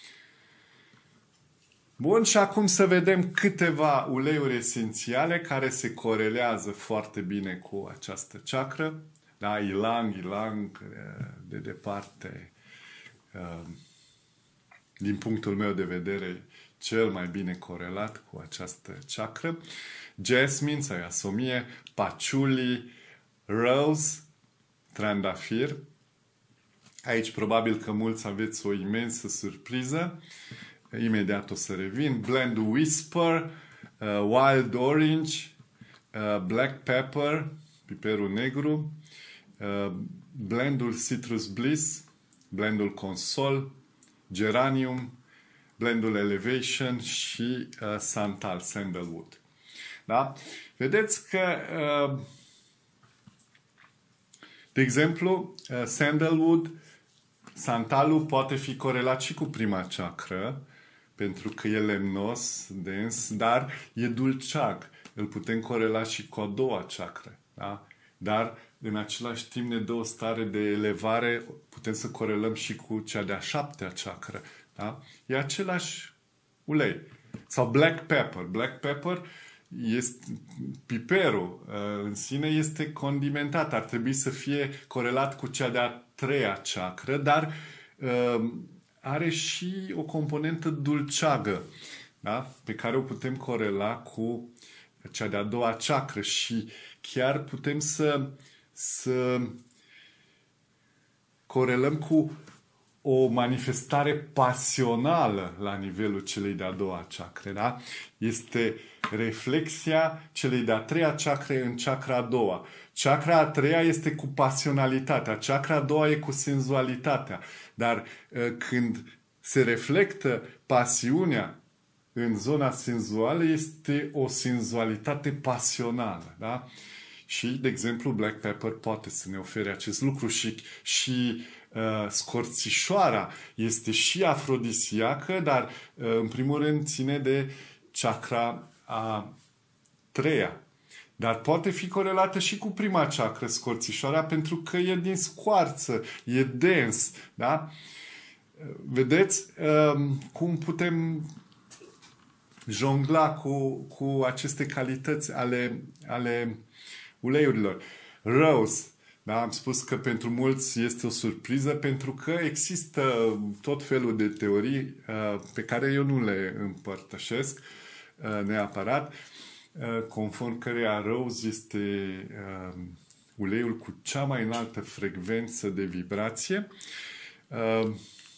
Bun, și acum să vedem câteva uleiuri esențiale care se corelează foarte bine cu această chakră. Da, ilang, ilang, de departe, din punctul meu de vedere, cel mai bine corelat cu această chakră. Jasmine sau iasomie, patchouli, rose, trandafir. Aici probabil că mulți aveți o imensă surpriză. Imediat o să revin. Blend Whisper, uh, Wild Orange, uh, Black Pepper, piperul negru, uh, blendul Citrus Bliss, blendul Consol, Geranium, blendul Elevation și uh, Santal, Sandalwood. Da? Vedeți că, uh, de exemplu, uh, Sandalwood, Santalul poate fi corelat și cu prima chakră, pentru că e lemnos, dens, dar e dulceag. Îl putem corela și cu a doua chakră. Da? Dar, în același timp, ne dă o stare de elevare, putem să corelăm și cu cea de-a șaptea chakră. Da? E același ulei. Sau black pepper. Black pepper este, piperul în sine este condimentat. Ar trebui să fie corelat cu cea de-a treia chakră, dar uh, are și o componentă dulceagă, da? Pe care o putem corela cu cea de-a doua chakră și chiar putem să, să corelăm cu o manifestare pasională la nivelul celei de-a doua chakre. Da? Este reflexia celei de-a treia chakre în chakra a doua. Chakra a treia este cu pasionalitatea, chakra a doua e cu senzualitatea. Dar când se reflectă pasiunea în zona senzuală, este o senzualitate pasională. Da? Și, de exemplu, Black Pepper poate să ne ofere acest lucru și, și uh, scorțișoara este și afrodisiacă, dar, uh, în primul rând, ține de chakra a treia. Dar poate fi corelată și cu prima chakra, scorțișoara, pentru că e din scoarță, e dens, da? Vedeți um, cum putem jongla cu, cu aceste calități ale, ale uleiurilor. Rose, da? Am spus că pentru mulți este o surpriză pentru că există tot felul de teorii uh, pe care eu nu le împărtășesc uh, neapărat, uh, conform căreia Rose este uh, uleiul cu cea mai înaltă frecvență de vibrație. Uh,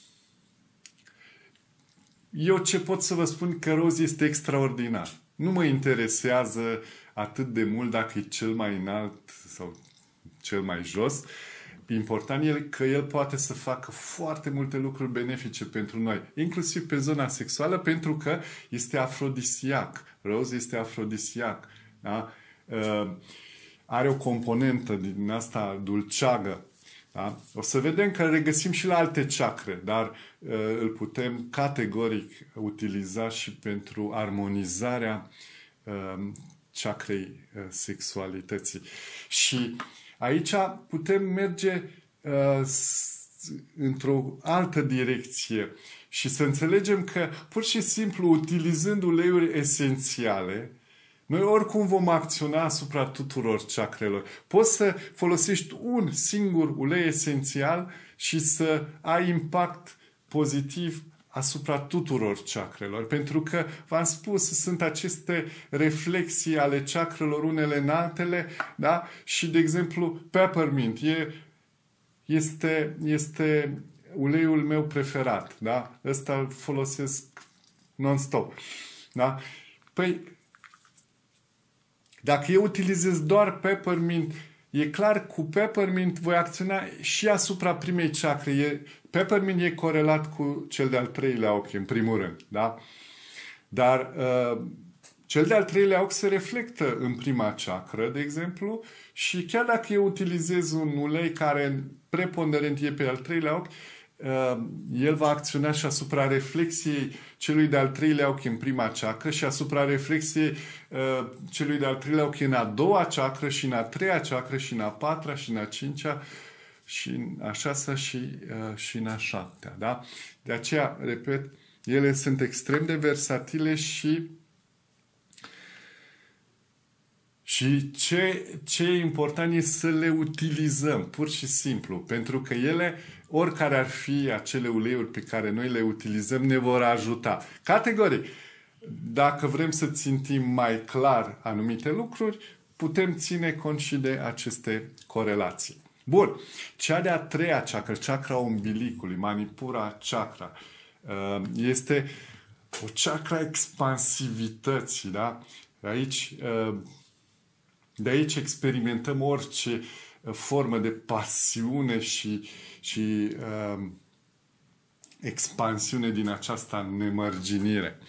Eu ce pot să vă spun că Rose este extraordinar. Nu mă interesează atât de mult dacă e cel mai înalt sau cel mai jos. Important e că el poate să facă foarte multe lucruri benefice pentru noi, inclusiv pe zona sexuală, pentru că este afrodisiac. Rose este afrodisiac. Da? Uh, are o componentă din asta dulceagă. Da? O să vedem că îl regăsim și la alte chakre, dar uh, îl putem categoric utiliza și pentru armonizarea uh, chakrei uh, sexualității. Și aici putem merge uh, într-o altă direcție și să înțelegem că pur și simplu utilizând uleiuri esențiale, noi oricum vom acționa asupra tuturor chakrelor. Poți să folosești un singur ulei esențial și să ai impact pozitiv asupra tuturor chakrelor. Pentru că, v-am spus, sunt aceste reflexii ale chakrelor unele în altele, da? Și, de exemplu, peppermint e, este, este uleiul meu preferat, da? Ăsta îl folosesc non-stop, da? Păi, dacă eu utilizez doar peppermint, e clar, cu peppermint voi acționa și asupra primei chakre. E, peppermint e corelat cu cel de-al treilea ochi, în primul rând, da? Dar uh, cel de-al treilea ochi se reflectă în prima chakră, de exemplu, și chiar dacă eu utilizez un ulei care preponderent e pe al treilea ochi, Uh, el va acționa și asupra reflexiei celui de-al treilea ochi în prima chakra și asupra reflexiei uh, celui de-al treilea ochi în a doua chakra și în a treia chakra și în a patra și în a cincea și în a șasea și, uh, și în a șaptea. Da? De aceea, repet, ele sunt extrem de versatile și Și ce, ce e important e să le utilizăm, pur și simplu, pentru că ele, oricare ar fi acele uleiuri pe care noi le utilizăm, ne vor ajuta. Categoric, dacă vrem să țintim mai clar anumite lucruri, putem ține cont și de aceste corelații. Bun, cea de-a treia chakra, chakra umbilicului, Manipura chakra, este o chakra expansivității, da? Aici... De aici experimentăm orice formă de pasiune și, și uh, expansiune din această nemărginire.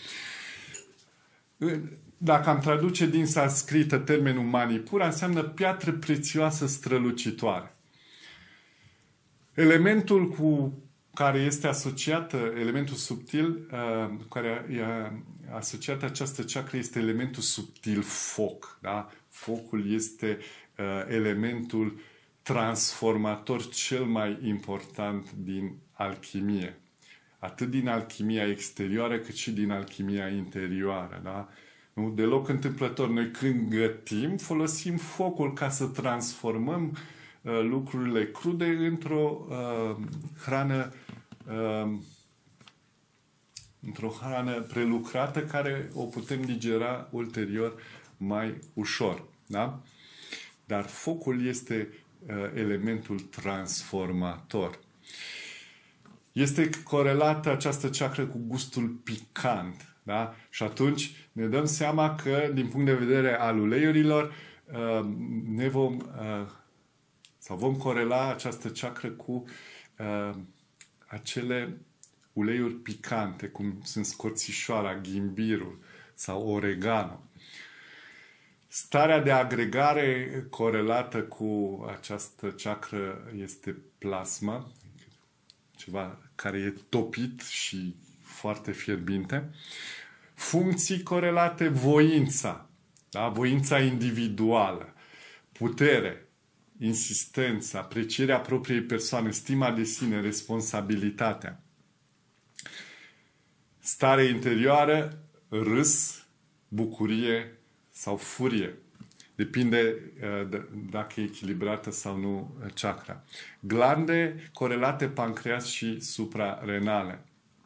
Dacă am traduce din sanscrită termenul Manipura, înseamnă piatră prețioasă strălucitoare. Elementul cu care este asociată, elementul subtil, uh, cu care e asociată această chakra este elementul subtil foc, da? Focul este uh, elementul transformator cel mai important din alchimie. Atât din alchimia exterioară, cât și din alchimia interioară. Da? Nu? Deloc întâmplător. Noi când gătim, folosim focul ca să transformăm uh, lucrurile crude într-o uh, hrană uh, într-o hrană prelucrată care o putem digera ulterior mai ușor. Da? Dar focul este uh, elementul transformator. Este corelată această chakra cu gustul picant. Da? Și atunci ne dăm seama că, din punct de vedere al uleiurilor, uh, ne vom, uh, sau vom corela această chakra cu uh, acele uleiuri picante, cum sunt scorțișoara, ghimbirul sau oregano. Starea de agregare corelată cu această chakra este plasma, ceva care e topit și foarte fierbinte. Funcții corelate, voința. Da? Voința individuală, putere, insistență, aprecierea propriei persoane, stima de sine, responsabilitatea. Stare interioară, râs, bucurie sau furie. Depinde uh, dacă e echilibrată sau nu chakra. Glande corelate pancreas și suprarenale.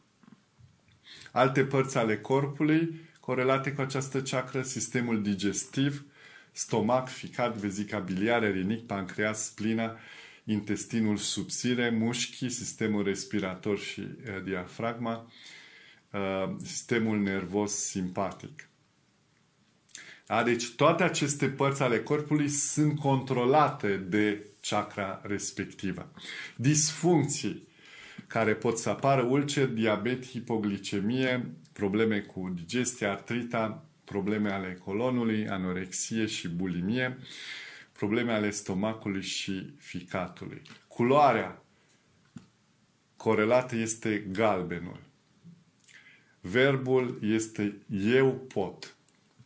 Alte părți ale corpului corelate cu această chakră, sistemul digestiv, stomac, ficat, vezica biliară, rinic, pancreas, splina, intestinul subțire, mușchii, sistemul respirator și uh, diafragma, uh, sistemul nervos simpatic. Da? Deci toate aceste părți ale corpului sunt controlate de chakra respectivă. Disfuncții care pot să apară: ulcer, diabet, hipoglicemie, probleme cu digestia, artrita, probleme ale colonului, anorexie și bulimie, probleme ale stomacului și ficatului. Culoarea corelată este galbenul. Verbul este eu pot.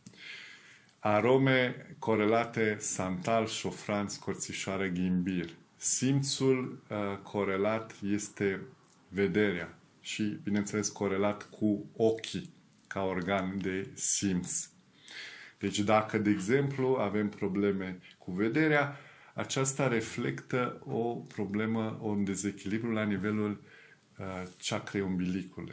Arome corelate santal, șofran, scorțișoară, ghimbir. Simțul uh, corelat este vederea și, bineînțeles, corelat cu ochii ca organ de simț. Deci dacă, de exemplu, avem probleme cu vederea, aceasta reflectă o problemă, un dezechilibru la nivelul uh, chakrei umbilicului.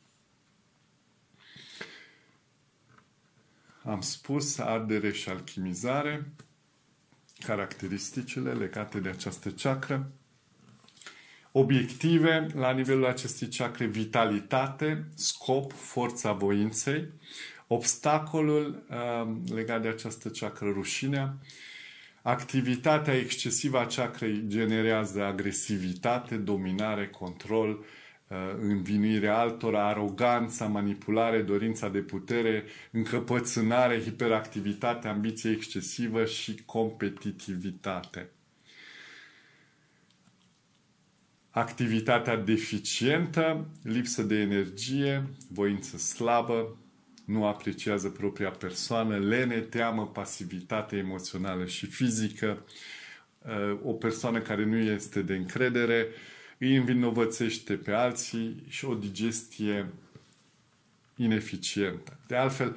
Am spus ardere și alchimizare, caracteristicile legate de această chakră. Obiective la nivelul acestei chakre: vitalitate, scop, forța voinței. Obstacolul uh, legat de această chakră: rușinea. Activitatea excesivă a chakrei generează agresivitate, dominare, control, învinuirea altora, aroganța, manipulare, dorința de putere, încăpățânare, hiperactivitate, ambiție excesivă și competitivitate. Activitatea deficientă, lipsă de energie, voință slabă, nu apreciază propria persoană, lene, teamă, pasivitate emoțională și fizică, o persoană care nu este de încredere, îi învinovățește pe alții și o digestie ineficientă. De altfel,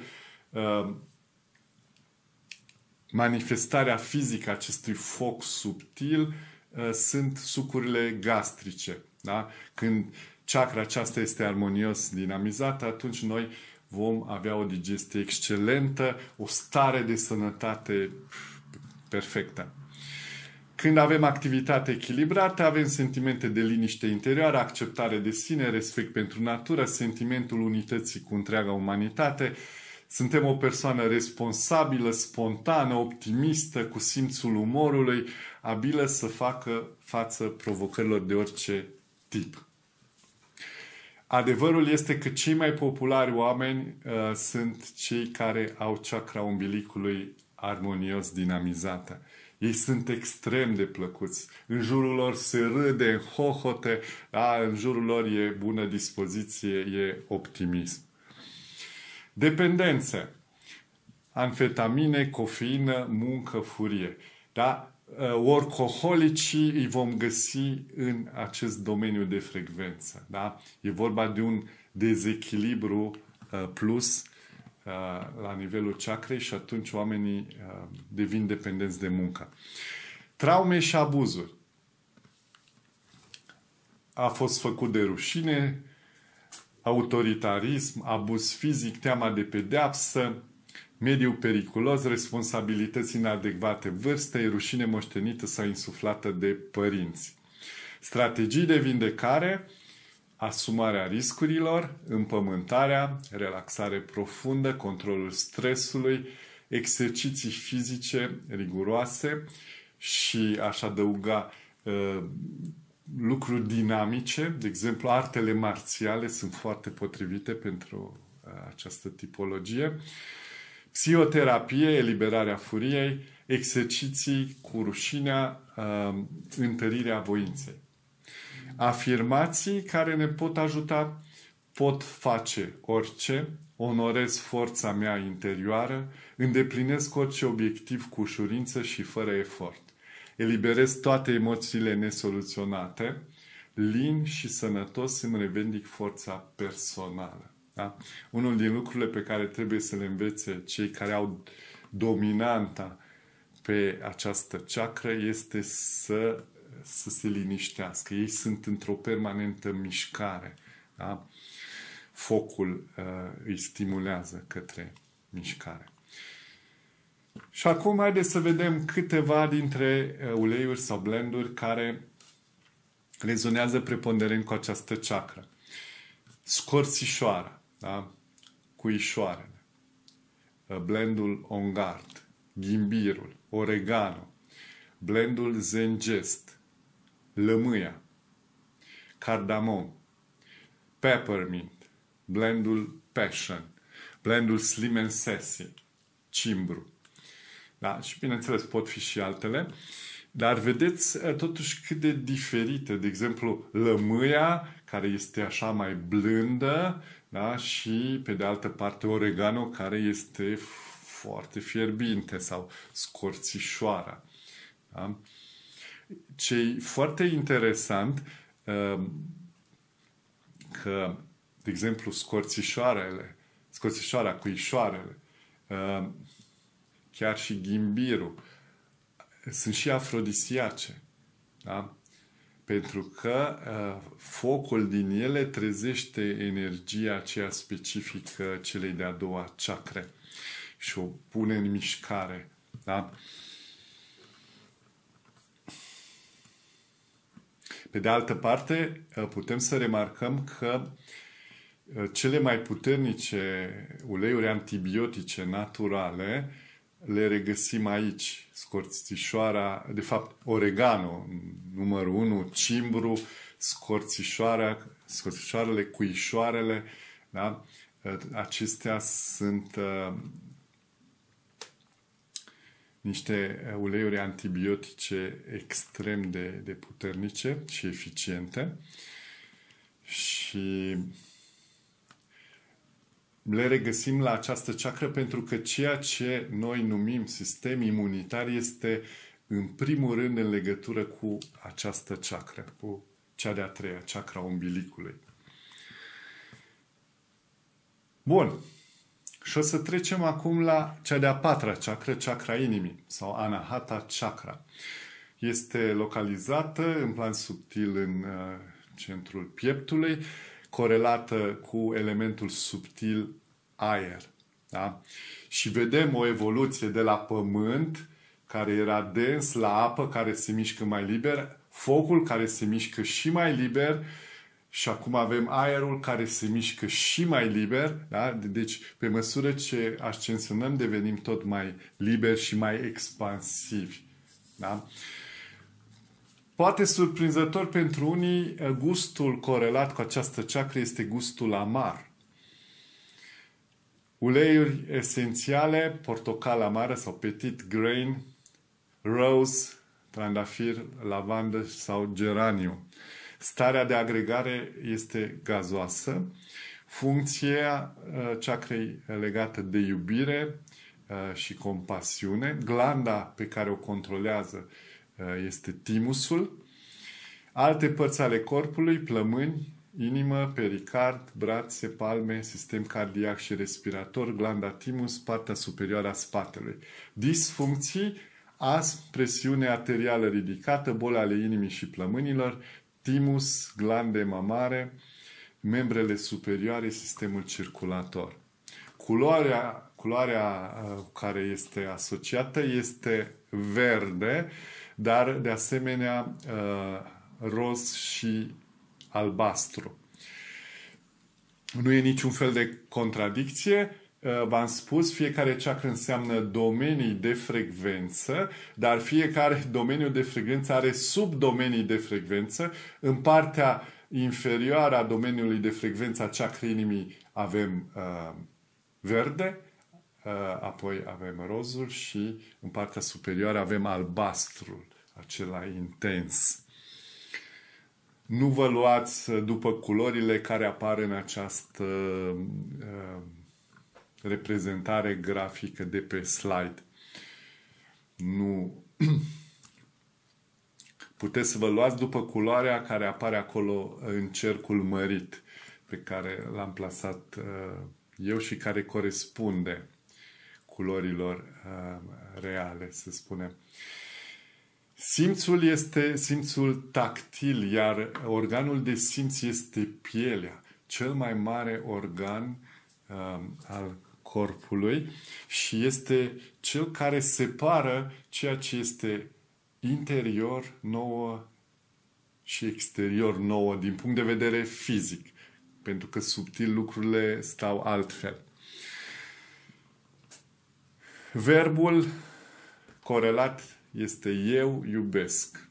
manifestarea fizică a acestui foc subtil sunt sucurile gastrice. Da? Când chakra aceasta este armonios dinamizată, atunci noi vom avea o digestie excelentă, o stare de sănătate perfectă. Când avem activitate echilibrată, avem sentimente de liniște interioară, acceptare de sine, respect pentru natură, sentimentul unității cu întreaga umanitate. Suntem o persoană responsabilă, spontană, optimistă, cu simțul umorului, abilă să facă față provocărilor de orice tip. Adevărul este că cei mai populari oameni uh, sunt cei care au chakra umbilicului armonios dinamizată. Ei sunt extrem de plăcuți. În jurul lor se râde, hohote, da, în jurul lor e bună dispoziție, e optimism. Dependențe. Amfetamine, cofeină, muncă, furie. Da? Workoholicii îi vom găsi în acest domeniu de frecvență. Da? E vorba de un dezechilibru uh, plus uh, la nivelul chakrei și atunci oamenii uh, devin dependenți de muncă. Traume și abuzuri. A fost făcut de rușine, autoritarism, abuz fizic, teama de pedeapsă, mediu periculos, responsabilități inadecvate vârstei, rușine moștenită sau insuflată de părinți. Strategii de vindecare: asumarea riscurilor, împământarea, relaxare profundă, controlul stresului, exerciții fizice riguroase și, aș adăuga, lucruri dinamice. De exemplu, artele marțiale sunt foarte potrivite pentru această tipologie. Psihoterapie, eliberarea furiei, exerciții cu rușinea, întărirea voinței. Afirmații care ne pot ajuta: pot face orice, onorez forța mea interioară, îndeplinesc orice obiectiv cu ușurință și fără efort. Eliberez toate emoțiile nesoluționate, lin și sănătos îmi revendic forța personală. Da? Unul din lucrurile pe care trebuie să le învețe cei care au dominanta pe această chakra este să, să se liniștească. Ei sunt într-o permanentă mișcare. Da? Focul uh, îi stimulează către mișcare. Și acum haideți să vedem câteva dintre uh, uleiuri sau blenduri care rezonează preponderent cu această chakra. Scorțișoara, da? Cuișoarele, blendul On Guard, ghimbirul, oregano, blendul Zengest, lămâia, cardamom, peppermint, blendul Passion, blendul Slim and Sassy, cimbru. Da? Și bineînțeles pot fi și altele. Dar vedeți totuși cât de diferite. De exemplu, lămâia, care este așa mai blândă, da? Și pe de altă parte oregano, care este foarte fierbinte, sau scorțișoara. Da? Ce-i foarte interesant că, de exemplu, scorțișoarele, scorțișoara, cuișoarele, chiar și ghimbirul, sunt și afrodisiace. Da? Pentru că uh, focul din ele trezește energia aceea specifică celei de-a doua chakre și o pune în mișcare. Da? Pe de altă parte, uh, putem să remarcăm că uh, cele mai puternice uleiuri antibiotice naturale le regăsim aici. Scorțișoara, de fapt, oregano, numărul unu, cimbru, scorțișoara, scorțișoarele, cuișoarele, da? Acestea sunt uh, niște uleiuri antibiotice extrem de, de puternice și eficiente și le regăsim la această chakra pentru că ceea ce noi numim sistem imunitar este în primul rând în legătură cu această chakra, cu cea de-a treia, chakra umbilicului. Bun. Și o să trecem acum la cea de-a patra chakra, chakra inimii sau Anahata chakra. Este localizată în plan subtil în uh, centrul pieptului, corelată cu elementul subtil aer. Da? Și vedem o evoluție de la pământ, care era dens, la apă, care se mișcă mai liber, focul care se mișcă și mai liber și acum avem aerul care se mișcă și mai liber. Da? Deci, pe măsură ce ascensionăm, devenim tot mai liberi și mai expansivi. Da? Poate surprinzător pentru unii, gustul corelat cu această chakra este gustul amar. Uleiuri esențiale, portocală amară sau petit grain, rose, trandafir, lavandă sau geraniu. Starea de agregare este gazoasă. Funcția chakrei legată de iubire și compasiune. Glanda pe care o controlează este timusul. Alte părți ale corpului, plămâni, inimă, pericard, brațe, palme, sistem cardiac și respirator, glanda timus, partea superioară a spatelui. Disfuncții, astm, presiune arterială ridicată, boli ale inimii și plămânilor, timus, glande mamare, membrele superioare, sistemul circulator. Culoarea, culoarea care este asociată este verde, dar de asemenea roz și albastru. Nu e niciun fel de contradicție. V-am spus, fiecare chakra înseamnă domenii de frecvență, dar fiecare domeniu de frecvență are subdomenii de frecvență. În partea inferioară a domeniului de frecvență a chakrei inimii avem uh, verde, uh, apoi avem rozul și în partea superioară avem albastrul, acela intens. Nu vă luați după culorile care apar în această uh, reprezentare grafică de pe slide. Nu. Puteți să vă luați după culoarea care apare acolo în cercul mărit pe care l-am plasat uh, eu și care corespunde culorilor uh, reale, să spunem. Simțul este simțul tactil, iar organul de simț este pielea, cel mai mare organ uh, al corpului și este cel care separă ceea ce este interior nouă și exterior nouă din punct de vedere fizic, pentru că subtil lucrurile stau altfel. Verbul corelat este eu iubesc.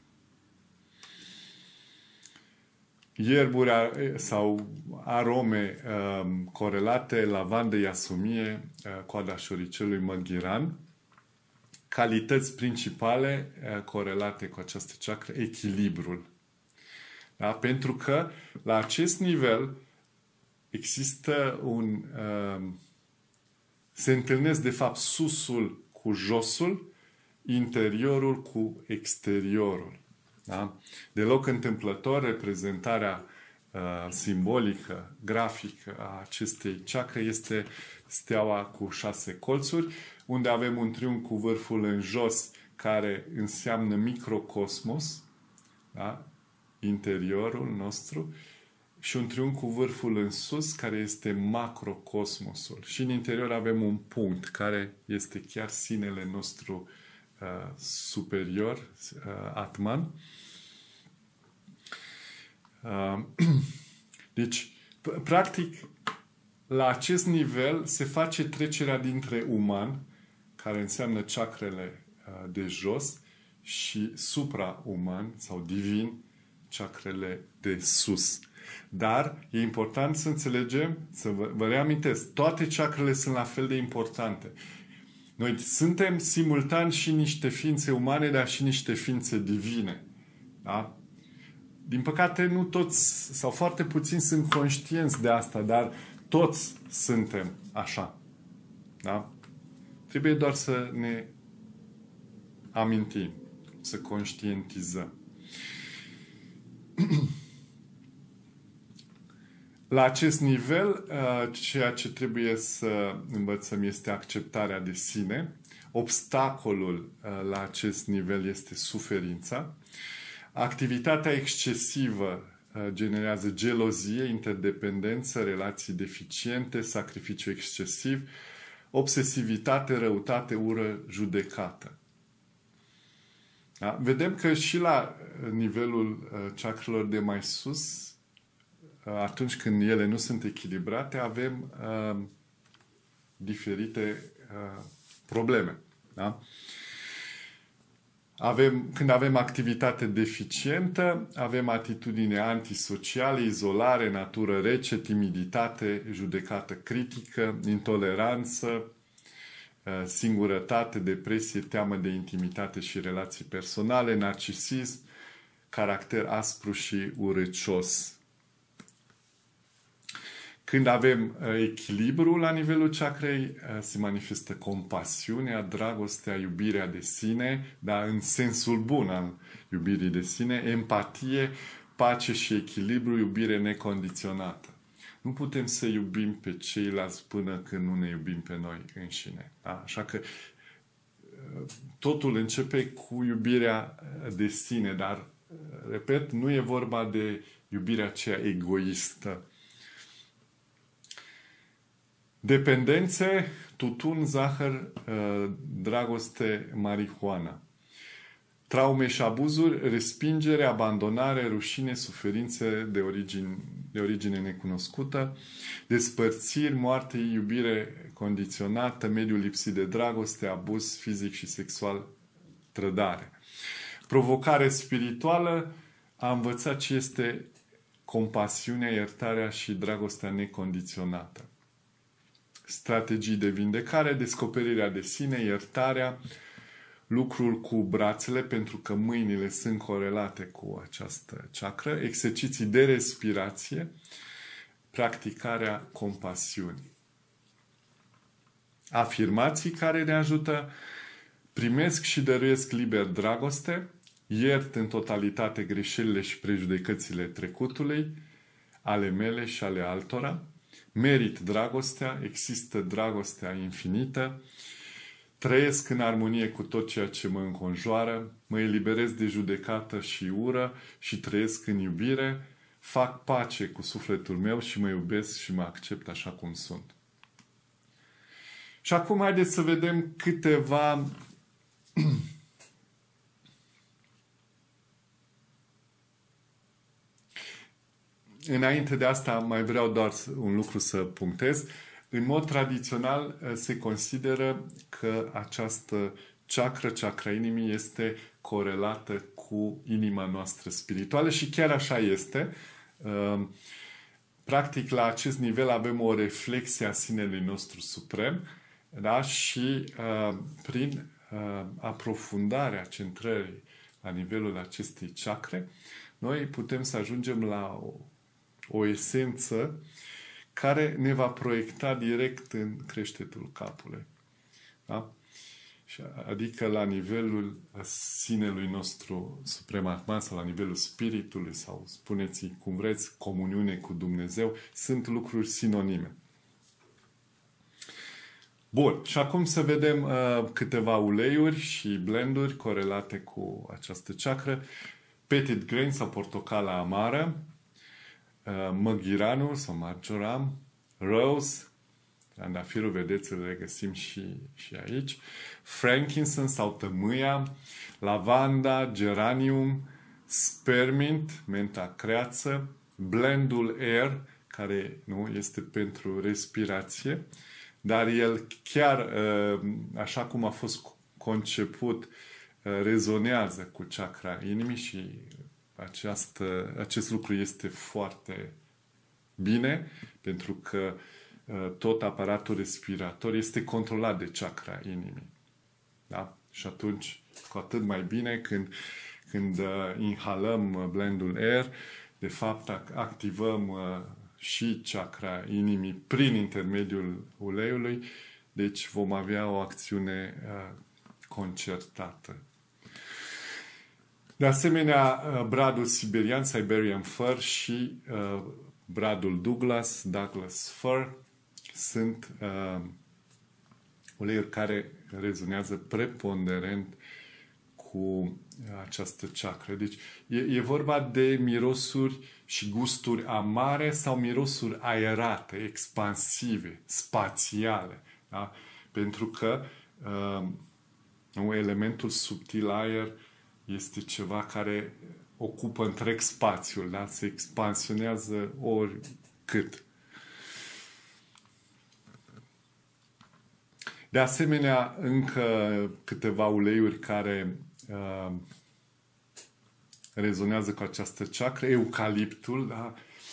Ierburi sau arome um, corelate, lavandă, iasomie, uh, coada șoricelului, măghiran. Calități principale uh, corelate cu această chakra, echilibrul. Da? Pentru că la acest nivel există un... Uh, se întâlnesc de fapt susul cu josul, interiorul cu exteriorul. Da? Deloc întâmplător, reprezentarea uh, simbolică, grafică a acestei chakre este steaua cu șase colțuri, unde avem un triunghi cu vârful în jos, care înseamnă microcosmos, da? Interiorul nostru, și un triunghi cu vârful în sus, care este macrocosmosul. Și în interior avem un punct, care este chiar sinele nostru uh, superior, uh, Atman. Uh, deci, practic, la acest nivel se face trecerea dintre uman, care înseamnă chakrele uh, de jos, și suprauman sau divin, chakrele de sus. Dar e important să înțelegem, să vă, vă reamintesc, toate chakrele sunt la fel de importante. Noi suntem simultan și niște ființe umane, dar și niște ființe divine. Da? Din păcate, nu toți, sau foarte puțini sunt conștienți de asta, dar toți suntem așa. Da? Trebuie doar să ne amintim, să conștientizăm. La acest nivel, ceea ce trebuie să învățăm este acceptarea de sine. Obstacolul la acest nivel este suferința. Activitatea excesivă generează gelozie, interdependență, relații deficiente, sacrificiu excesiv, obsesivitate, răutate, ură, judecată. Da? Vedem că și la nivelul chakrelor de mai sus, atunci când ele nu sunt echilibrate, avem uh, diferite uh, probleme. Da? Avem, când avem activitate deficientă, avem atitudine antisocială, izolare, natură rece, timiditate, judecată critică, intoleranță, uh, singurătate, depresie, teamă de intimitate și relații personale, narcisism, caracter aspru și urâcios. Când avem echilibru la nivelul chakrei, se manifestă compasiunea, dragostea, iubirea de sine, dar în sensul bun al iubirii de sine, empatie, pace și echilibru, iubire necondiționată. Nu putem să iubim pe ceilalți până când nu ne iubim pe noi înșine. Da? Așa că totul începe cu iubirea de sine, dar, repet, nu e vorba de iubirea aceea egoistă. Dependențe, tutun, zahăr, dragoste, marihuana. Traume și abuzuri, respingere, abandonare, rușine, suferințe de origine, de origine necunoscută, despărțiri, moarte, iubire condiționată, mediu lipsit de dragoste, abuz fizic și sexual, trădare. Provocare spirituală, a învăța ce este compasiunea, iertarea și dragostea necondiționată. Strategii de vindecare, descoperirea de sine, iertarea, lucrul cu brațele, pentru că mâinile sunt corelate cu această chakră, exerciții de respirație, practicarea compasiunii. Afirmații care ne ajută: primesc și dăruiesc liber dragoste, iert în totalitate greșelile și prejudecățile trecutului, ale mele și ale altora, merit dragostea, există dragostea infinită, trăiesc în armonie cu tot ceea ce mă înconjoară, mă eliberez de judecată și ură și trăiesc în iubire, fac pace cu sufletul meu și mă iubesc și mă accept așa cum sunt. Și acum haideți să vedem câteva Înainte de asta mai vreau doar un lucru să punctez. În mod tradițional se consideră că această chakră, chakra inimii, este corelată cu inima noastră spirituală și chiar așa este. Practic, la acest nivel avem o reflexie a sinelui nostru suprem, da? Și prin aprofundarea centrării la nivelul acestei chakre, noi putem să ajungem la o, o esență care ne va proiecta direct în creștetul capului. Da? Adică la nivelul sinelui nostru suprem atman sau la nivelul spiritului sau spuneți cum vreți, comuniune cu Dumnezeu, sunt lucruri sinonime. Bun, și acum să vedem uh, câteva uleiuri și blenduri corelate cu această chakră. Petit grain sau portocala amară, uh, măghiranul sau marjoram, rose, trandafirul, vedeți, îl regăsim și, și aici, frankincense sau tămâia, lavanda, geranium, spearmint, menta creață, blendul air, care nu este pentru respirație, dar el chiar, așa cum a fost conceput, rezonează cu chakra inimii și această, acest lucru este foarte bine, pentru că tot aparatul respirator este controlat de chakra inimii. Da? Și atunci, cu atât mai bine când, când inhalăm blendul air, de fapt activăm și chakra inimii prin intermediul uleiului, deci vom avea o acțiune uh, concertată. De asemenea, uh, bradul siberian, Siberian Fir și uh, bradul Douglas, Douglas Fir, sunt uh, uleiuri care rezonează preponderent cu această chakră. Deci e, e vorba de mirosuri și gusturi amare sau mirosuri aerate, expansive, spațiale. Da? Pentru că uh, elementul subtil aer este ceva care ocupă întreg spațiul, da? Se expansionează oricât. De asemenea, încă câteva uleiuri care uh, rezonează cu această chakră, eucaliptul, da?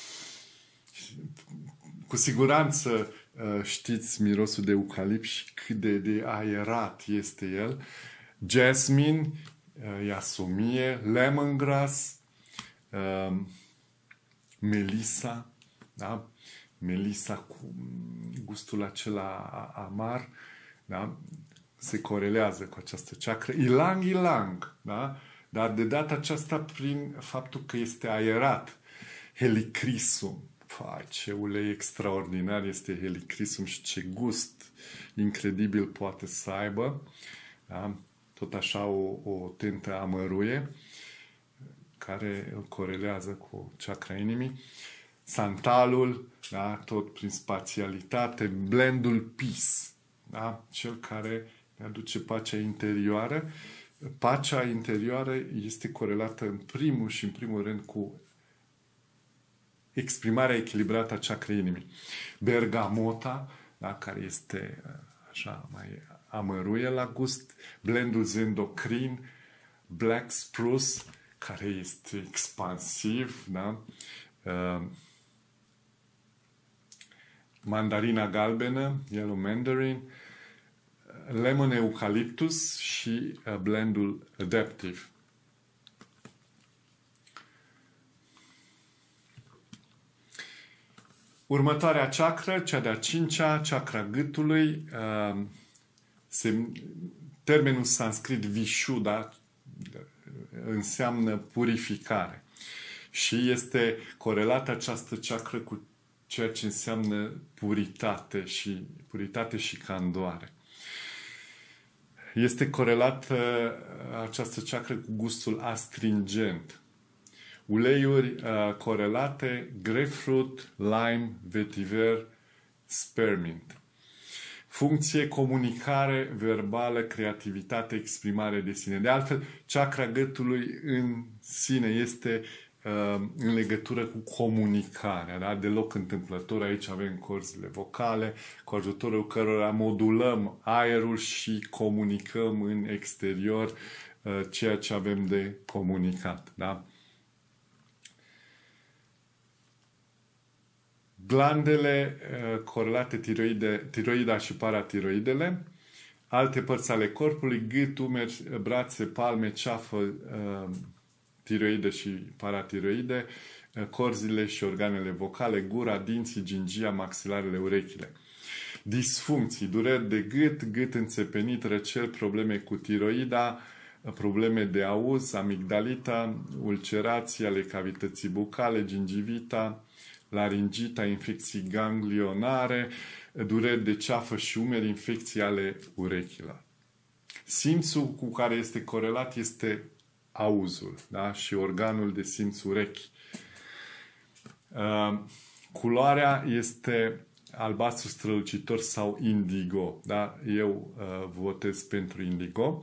Cu siguranță uh, știți mirosul de eucalipt și cât de, de aerat este el. Jasmine, uh, iasomie, lemongrass, uh, melisa, da? Melisa cu gustul acela amar, da? Se corelează cu această chakră. Ilang ilang, da? Dar de data aceasta prin faptul că este aerat. Helichrysum. Păi, ce ulei extraordinar este helichrysum și ce gust incredibil poate să aibă. Da? Tot așa o, o tentă amăruie care îl corelează cu chakra inimii. Santalul, da? Tot prin spațialitate. Blendul peace, da? Cel care ne aduce pacea interioară. Pacea interioară este corelată în primul și în primul rând cu exprimarea echilibrată a chakrei inimii. Bergamota, da, care este așa mai amăruie la gust, blendul zendocrin, black spruce, care este expansiv, da? Uh, mandarina galbenă, yellow mandarin, Lemon Eucalyptus și uh, blendul Adaptive. Următoarea chakră, cea de-a cincea, chakra gâtului, uh, se, termenul sanscrit Vishuddha înseamnă purificare și este corelată această chakră cu ceea ce înseamnă puritate și, puritate și candoare. Este corelată această chakră cu gustul astringent. Uleiuri uh, corelate, grapefruit, lime, vetiver, spearmint. Funcție, comunicare verbală, creativitate, exprimare de sine. De altfel, chakra gâtului în sine este uh, în legătură cu comunicarea. Da? Deloc întâmplător. Aici avem corzile vocale, cu ajutorul cărora modulăm aerul și comunicăm în exterior uh, ceea ce avem de comunicat. Da? Glandele uh, corelate, tiroide, tiroida și paratiroidele, alte părți ale corpului, gât, umeri, brațe, palme, ceafă, uh, tiroide și paratiroide, uh, corzile și organele vocale, gura, dinții, gingia, maxilarele, urechile. Disfuncții, dureri de gât, gât înțepenit, răcel, probleme cu tiroida, probleme de auz, amigdalita, ulcerații ale cavității bucale, gingivita, laringita, infecții ganglionare, dureri de ceafă și umeri, infecții ale urechilor. Simțul cu care este corelat este auzul, da? Și organul de simț urechi. Uh, culoarea este albastru strălucitor sau indigo. Da? Eu uh, votez pentru indigo.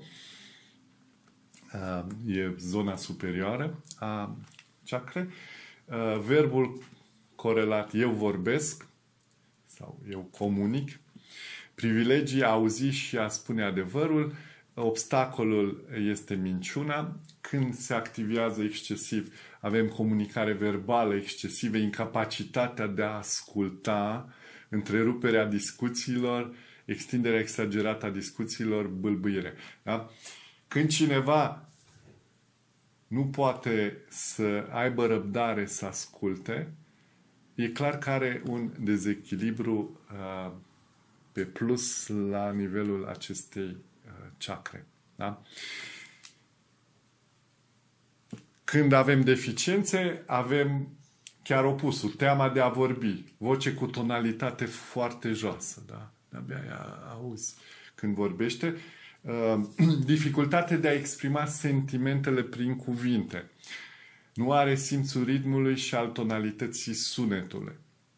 Uh, e zona superioară a chakrei. Uh, verbul corelat, eu vorbesc sau eu comunic. Privilegii, a auzi și a spune adevărul. Obstacolul este minciuna. Când se activează excesiv, avem comunicare verbală excesivă, incapacitatea de a asculta, întreruperea discuțiilor, extinderea exagerată a discuțiilor, bâlbâire. Da? Când cineva nu poate să aibă răbdare să asculte, e clar că are un dezechilibru uh, pe plus la nivelul acestei uh, chakre. Da? Când avem deficiențe, avem chiar opusul, teama de a vorbi, voce cu tonalitate foarte joasă. Da? De-abia auzi când vorbește. Uh, dificultate de a exprima sentimentele prin cuvinte. Nu are simțul ritmului și al tonalității sunetului.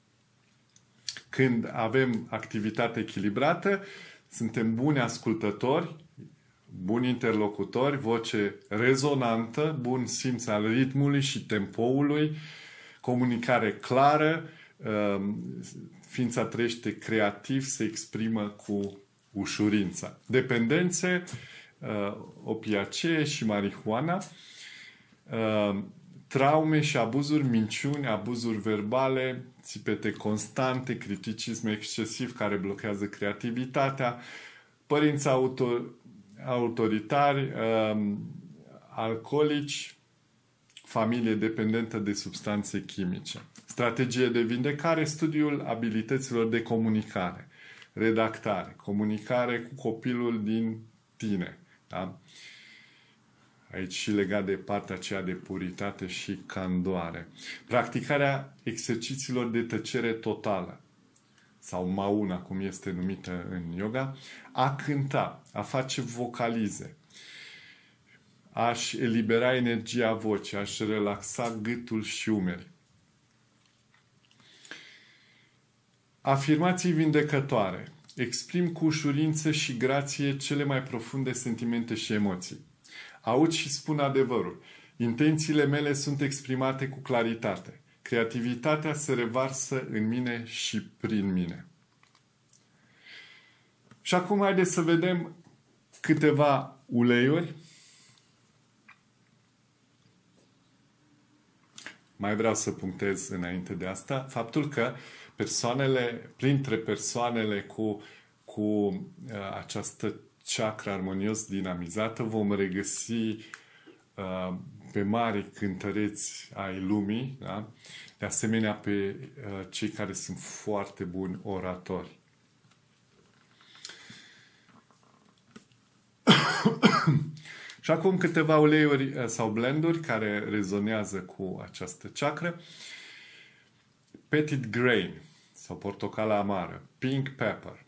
Când avem activitate echilibrată, suntem buni ascultători, buni interlocutori, voce rezonantă, bun simț al ritmului și tempoului, comunicare clară, ființa trăiește creativ, se exprimă cu ușurință. Dependențe, opiacee și marihuana, traume și abuzuri, minciuni, abuzuri verbale, țipete constante, criticism excesiv care blochează creativitatea, părinți auto, autoritari, um, alcoolici, familie dependentă de substanțe chimice. Strategie de vindecare, studiul abilităților de comunicare, redactare, comunicare cu copilul din tine. Da? Aici și legat de partea aceea de puritate și candoare. Practicarea exercițiilor de tăcere totală, sau mauna, cum este numită în yoga, a cânta, a face vocalize, a-și elibera energia vocii, a-și relaxa gâtul și umeri. Afirmații vindecătoare. Exprim cu ușurință și grație cele mai profunde sentimente și emoții. Aud și spun adevărul. Intențiile mele sunt exprimate cu claritate. Creativitatea se revarsă în mine și prin mine. Și acum haideți să vedem câteva uleiuri. Mai vreau să punctez înainte de asta faptul că persoanele, printre persoanele cu, cu uh, această chakra armonios dinamizată vom regăsi uh, pe mari cântăreți ai lumii, da? De asemenea pe uh, cei care sunt foarte buni oratori. Și acum câteva uleiuri sau blenduri care rezonează cu această chakră. Petit grain sau portocală amară, pink pepper.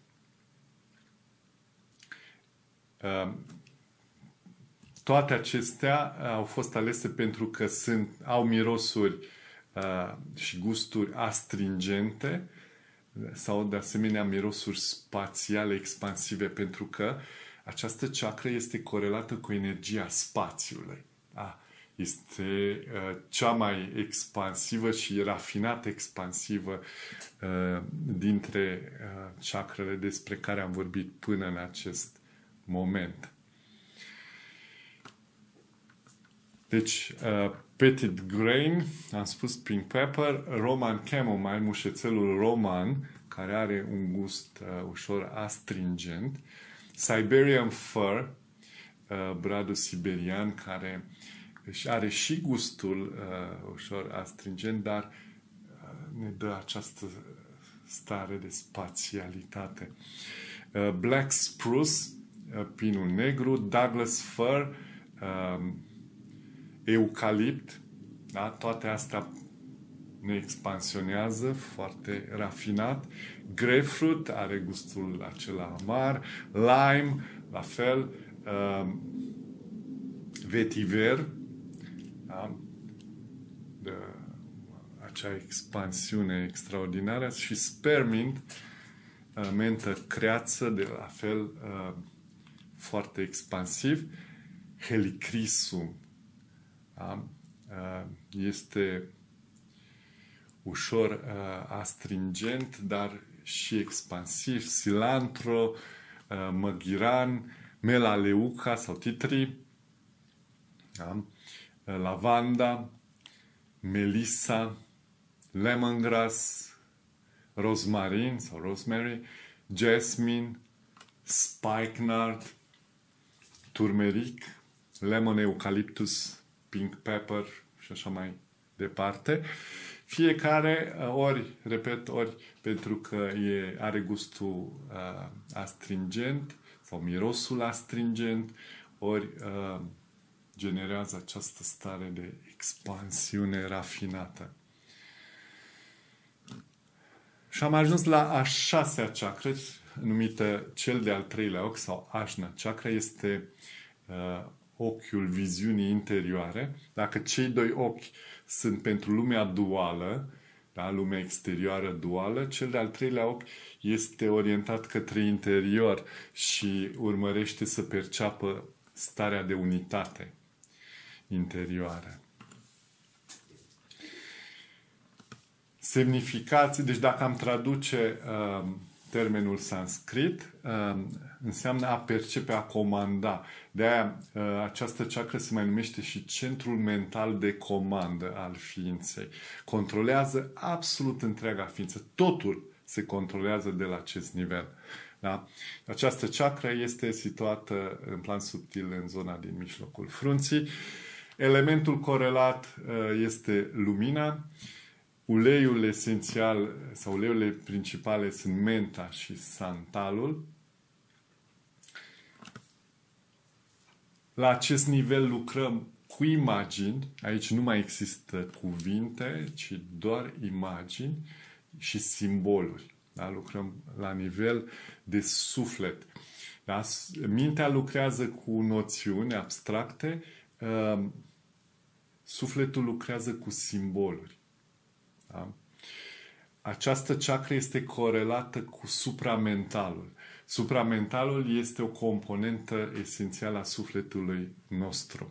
Toate acestea au fost alese pentru că sunt, au mirosuri și gusturi astringente sau de asemenea mirosuri spațiale expansive, pentru că această chakră este corelată cu energia spațiului. Da? Este uh, cea mai expansivă și rafinată expansivă uh, dintre uh, chakrele despre care am vorbit până în acest moment. Deci, uh, petit grain, am spus pink pepper, Roman chamomile, mușețelul roman, care are un gust uh, ușor astringent, Siberian fir, uh, bradul siberian, care își are și gustul uh, ușor astringent, dar uh, ne dă această stare de spațialitate. Uh, Black spruce, uh, pinul negru, Douglas fir, uh, eucalipt, da? Toate astea ne expansionează foarte rafinat. Grapefruit are gustul acela amar, lime, la fel, uh, vetiver, da? De acea expansiune extraordinară, și spearmint, uh, mentă creață, de la fel uh, foarte expansiv. Helichrysum, da? uh, este ușor uh, astringent, dar și expansiv. Cilantro, uh, măghiran, melaleuca sau titri, da? uh, lavanda, melissa, lemongrass, rozmarin sau rosemary, jasmine, spikenard, turmeric, lemon eucalyptus, pink pepper și așa mai departe. Fiecare, ori, repet, ori pentru că e, are gustul uh, astringent sau mirosul astringent, ori uh, generează această stare de expansiune rafinată. Și am ajuns la a șasea chakră, numită cel de-al treilea ochi sau Ajna chakra. Este uh, ochiul viziunii interioare. Dacă cei doi ochi sunt pentru lumea duală, da, lumea exterioară duală, cel de-al treilea ochi este orientat către interior și urmărește să perceapă starea de unitate interioară. Semnificații, deci dacă am traduce uh, termenul sanscrit, uh, înseamnă a percepe, a comanda. De-aia uh, această chakră se mai numește și centrul mental de comandă al ființei. Controlează absolut întreaga ființă. Totul se controlează de la acest nivel. Da? Această chakră este situată în plan subtil în zona din mijlocul frunții. Elementul corelat uh, este lumina. Uleiul esențial sau uleiurile principale sunt menta și santalul. La acest nivel lucrăm cu imagini. Aici nu mai există cuvinte, ci doar imagini și simboluri. Da? Lucrăm la nivel de suflet. Da? Mintea lucrează cu noțiuni abstracte, sufletul lucrează cu simboluri. Da? Această chakră este corelată cu supramentalul. Supramentalul este o componentă esențială a sufletului nostru.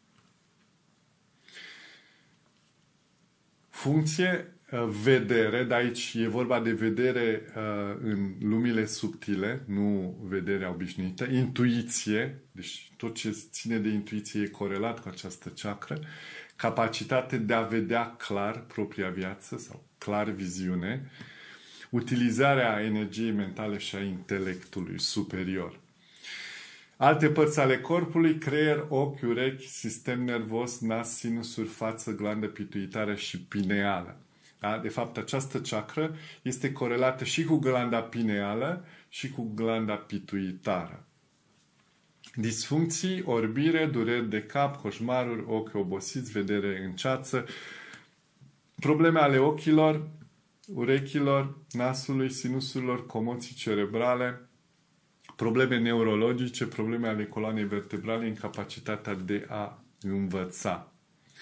Funcție, vedere, de aici e vorba de vedere uh, în lumile subtile, nu vederea obișnuită. Intuiție, deci tot ce ține de intuiție e corelat cu această chakră. Capacitate de a vedea clar propria viață sau clar viziune. utilizarea energiei mentale și a intelectului superior. Alte părți ale corpului: creier, ochi, urechi, sistem nervos, nas, sinusuri, față, glandă pituitară și pineală. Da? De fapt, această chakră este corelată și cu glanda pineală și cu glanda pituitară. Disfuncții: orbire, dureri de cap, coșmaruri, ochi obosiți, vedere în ceață, probleme ale ochilor, urechilor, nasului, sinusurilor, comoții cerebrale, probleme neurologice, probleme ale coloanei vertebrale, incapacitatea de a învăța.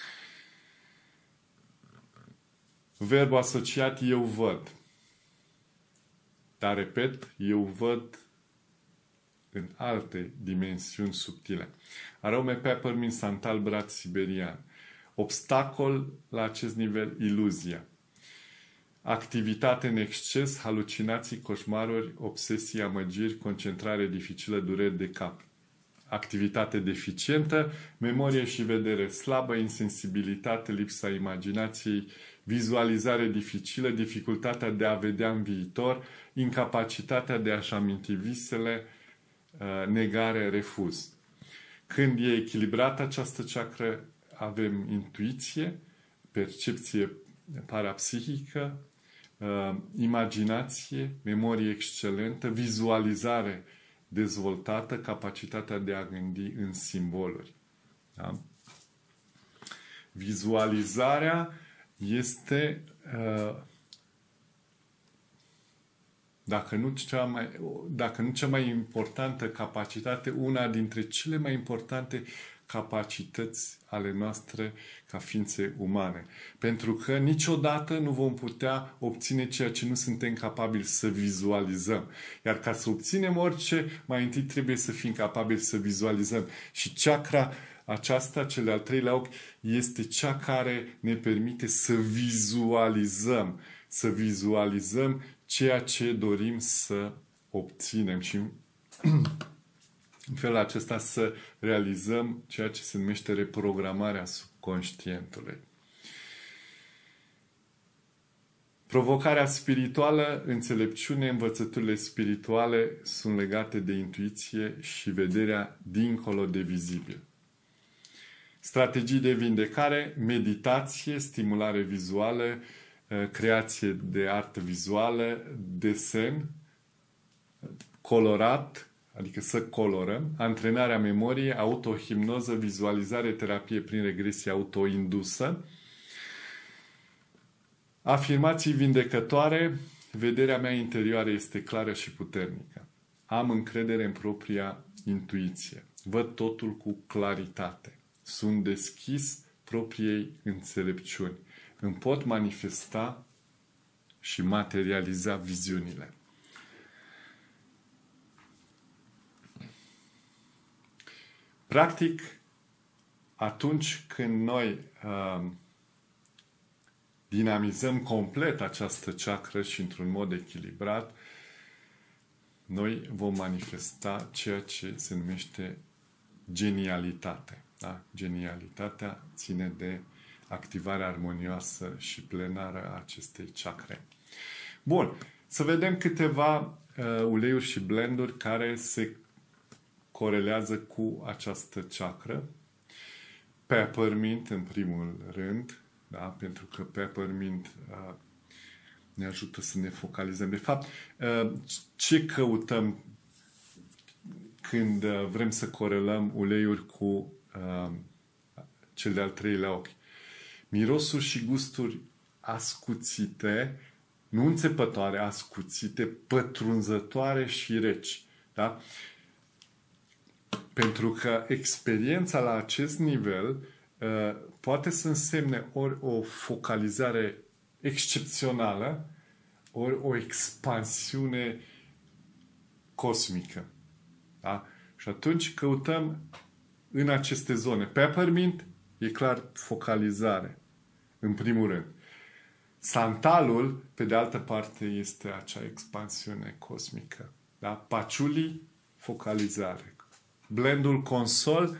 Verbul asociat: eu văd. Dar, repet, eu văd în alte dimensiuni subtile. Arome, peppermint, santal, brad siberian. Obstacol la acest nivel: iluzia. Activitate în exces, halucinații, coșmaruri, obsesii, amăgiri, concentrare dificilă, dureri de cap. Activitate deficientă: memorie și vedere slabă, insensibilitate, lipsa imaginației, vizualizare dificilă, dificultatea de a vedea în viitor, incapacitatea de a-și aminti visele, negare, refuz. Când e echilibrată această chakră, avem intuiție, percepție parapsihică, imaginație, memorie excelentă, vizualizare dezvoltată, capacitatea de a gândi în simboluri. Da? Vizualizarea este, dacă nu cea mai, dacă nu cea mai importantă capacitate, una dintre cele mai importante capacități ale noastre ca ființe umane. Pentru că niciodată nu vom putea obține ceea ce nu suntem capabili să vizualizăm. Iar ca să obținem orice, mai întâi trebuie să fim capabili să vizualizăm. Și chakra aceasta, cel de-al treilea ochi, este cea care ne permite să vizualizăm. Să vizualizăm ceea ce dorim să obținem. Și în felul acesta să realizăm ceea ce se numește reprogramarea subconștientului. Provocarea spirituală, înțelepciune, învățăturile spirituale sunt legate de intuiție și vederea dincolo de vizibil. Strategii de vindecare: meditație, stimulare vizuală, creație de artă vizuală, desen, colorat, adică să colorăm, antrenarea memoriei, autohipnoză, vizualizare, terapie prin regresie autoindusă, afirmații vindecătoare: vederea mea interioară este clară și puternică. Am încredere în propria intuiție. Văd totul cu claritate. Sunt deschis propriei înțelepciuni. Îmi pot manifesta și materializa viziunile. Practic, atunci când noi uh, dinamizăm complet această chakră și într-un mod echilibrat, noi vom manifesta ceea ce se numește genialitate. Da? Genialitatea ține de activarea armonioasă și plenară a acestei chakre. Bun, să vedem câteva uh, uleiuri și blenduri care se corelează cu această chakră. Peppermint, în primul rând, da? Pentru că peppermint uh, ne ajută să ne focalizăm. De fapt, uh, ce căutăm când uh, vrem să corelăm uleiuri cu uh, cel de-al treilea ochi? Mirosuri și gusturi ascuțite, nu înțepătoare, ascuțite, pătrunzătoare și reci. Da? Pentru că experiența la acest nivel uh, poate să însemne ori o focalizare excepțională, ori o expansiune cosmică. Da? Și atunci căutăm în aceste zone. Peppermint e clar focalizare, în primul rând. Santalul, pe de altă parte, este acea expansiune cosmică. Da? Patchouli, focalizare. Blendul consol,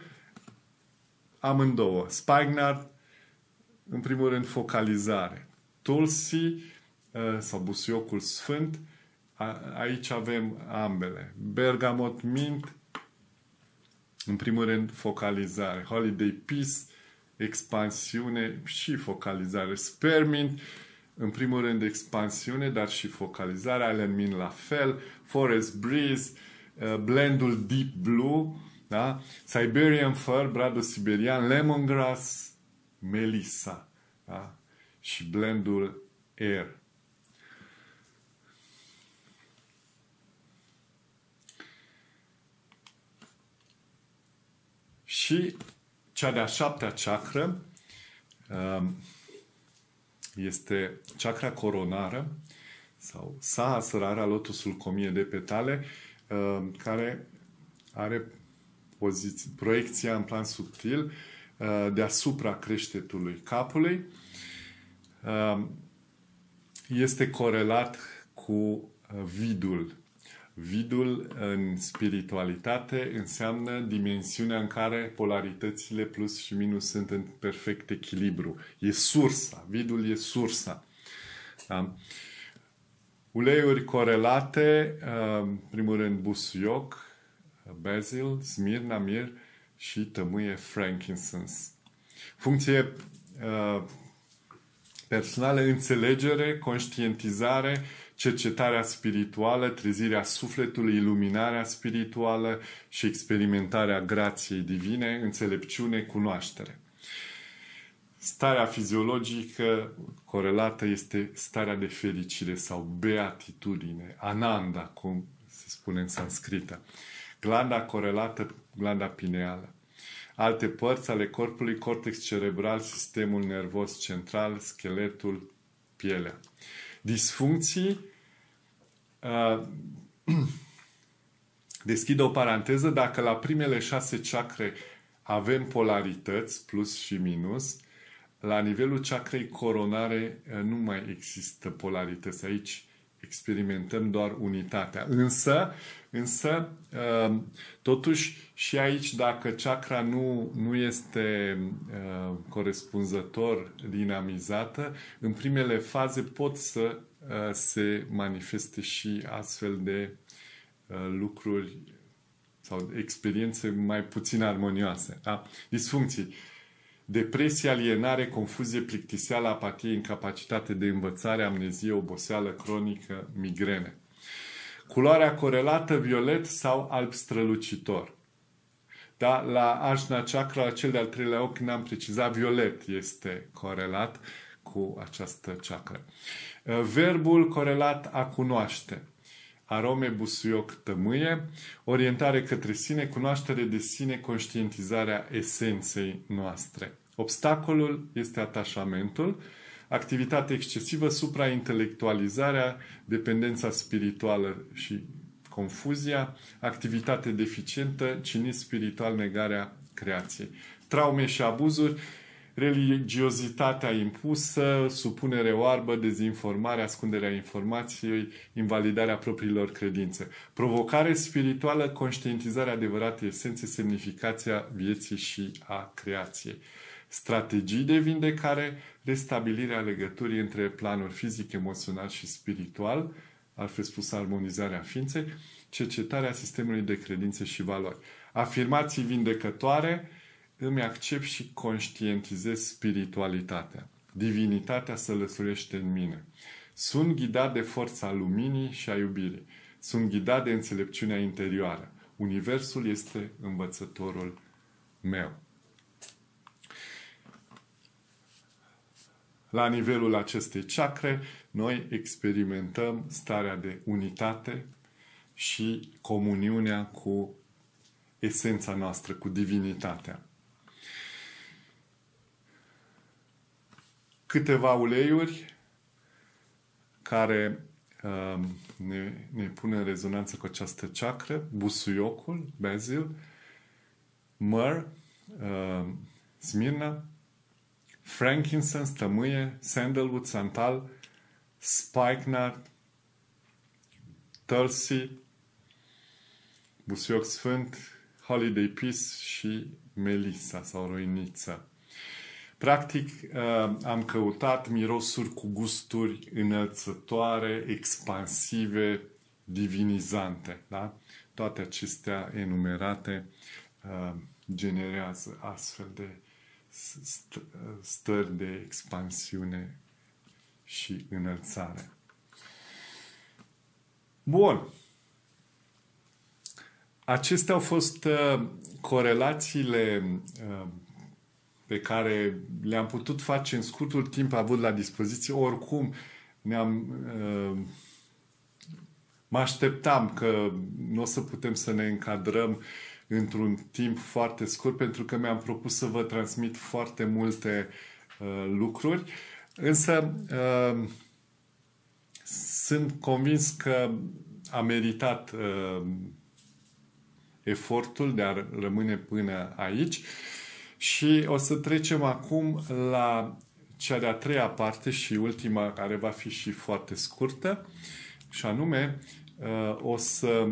amândouă. Spikenard, în primul rând, focalizare. Tulsi, sau busuiocul sfânt, aici avem ambele. Bergamot mint, în primul rând focalizare. Holiday Peace, expansiune și focalizare. Spearmint, în primul rând expansiune, dar și focalizare. Island Mint la fel. Forest Breeze, blendul Deep Blue, da? Siberian Fir, bradul siberian, Lemongrass, Melissa, da? Și blendul Air. Și cea de-a șaptea chakră este chakra coronară sau Sahasrara, lotusul cu o mie de petale, care are poziție, proiecția în plan subtil deasupra creștetului capului. Este corelat cu vidul. Vidul în spiritualitate înseamnă dimensiunea în care polaritățile plus și minus sunt în perfect echilibru. E sursa. Vidul e sursa. Da? Uleiuri corelate, în primul rând busuioc, basil, smirna, mir și tămâie frankincense. Funcție personală, înțelegere, conștientizare, cercetarea spirituală, trezirea sufletului, iluminarea spirituală și experimentarea grației divine, înțelepciune, cunoaștere. Starea fiziologică corelată este starea de fericire sau beatitudine, ananda, cum se spune în sanscrită. Glanda corelată, glanda pineală. Alte părți ale corpului, cortex cerebral, sistemul nervos central, scheletul, pielea. Disfuncții, uh, deschid o paranteză, dacă la primele șase chakre avem polarități, plus și minus, la nivelul chakrei coronare uh, nu mai există polarități. Aici experimentăm doar unitatea. Însă, însă uh, totuși și aici, dacă chakra nu, nu este uh, corespunzător dinamizată, în primele faze pot să uh, se manifeste și astfel de uh, lucruri sau experiențe mai puțin armonioase. Da? Disfuncții. Depresie, alienare, confuzie, plictiseală, apatie, incapacitate de învățare, amnezie, oboseală cronică, migrene. Culoarea corelată, violet sau alb strălucitor. Da? La Ajna Chakra, la cel de-al treilea ochi, n-am precizat, violet este corelat cu această chakra. Verbul corelat, a cunoaște. Arome, busuioc, tămâie, orientare către sine, cunoaștere de sine, conștientizarea esenței noastre. Obstacolul este atașamentul, activitate excesivă, supraintelectualizarea, dependența spirituală și confuzia, activitate deficientă, cinism spiritual, negarea creației. Traume și abuzuri, religiozitatea impusă, supunere oarbă, dezinformare, ascunderea informației, invalidarea propriilor credințe. Provocare spirituală, conștientizarea adevăratei esențe, semnificația vieții și a creației. Strategii de vindecare, restabilirea legăturii între planul fizic, emoțional și spiritual, altfel spus armonizarea ființei, cercetarea sistemului de credințe și valori. Afirmații vindecătoare, îmi accept și conștientizez spiritualitatea. Divinitatea se lăsurește în mine. Sunt ghidat de forța luminii și a iubirii. Sunt ghidat de înțelepciunea interioară. Universul este învățătorul meu. La nivelul acestei chakre, noi experimentăm starea de unitate și comuniunea cu esența noastră, cu divinitatea. Câteva uleiuri care uh, ne, ne pun în rezonanță cu această chakră: busuiocul, basil, myrrh, uh, smirna, frankincense, tămâie, sandalwood, santal, spikenard, tulsi, busuioc sfânt, holiday peace și melissa sau roiniță. Practic, am căutat mirosuri cu gusturi înălțătoare, expansive, divinizante. Da? Toate acestea enumerate generează astfel de stări de expansiune și înălțare. Bun. Acestea au fost uh, corelațiile uh, pe care le-am putut face în scurtul timp avut la dispoziție. Oricum, ne-am, uh, mă așteptam că nu o să putem să ne încadrăm într-un timp foarte scurt, pentru că mi-am propus să vă transmit foarte multe uh, lucruri. Însă, uh, sunt convins că a meritat uh, efortul de a rămâne până aici și o să trecem acum la cea de-a treia parte și ultima, care va fi și foarte scurtă, și anume uh, o să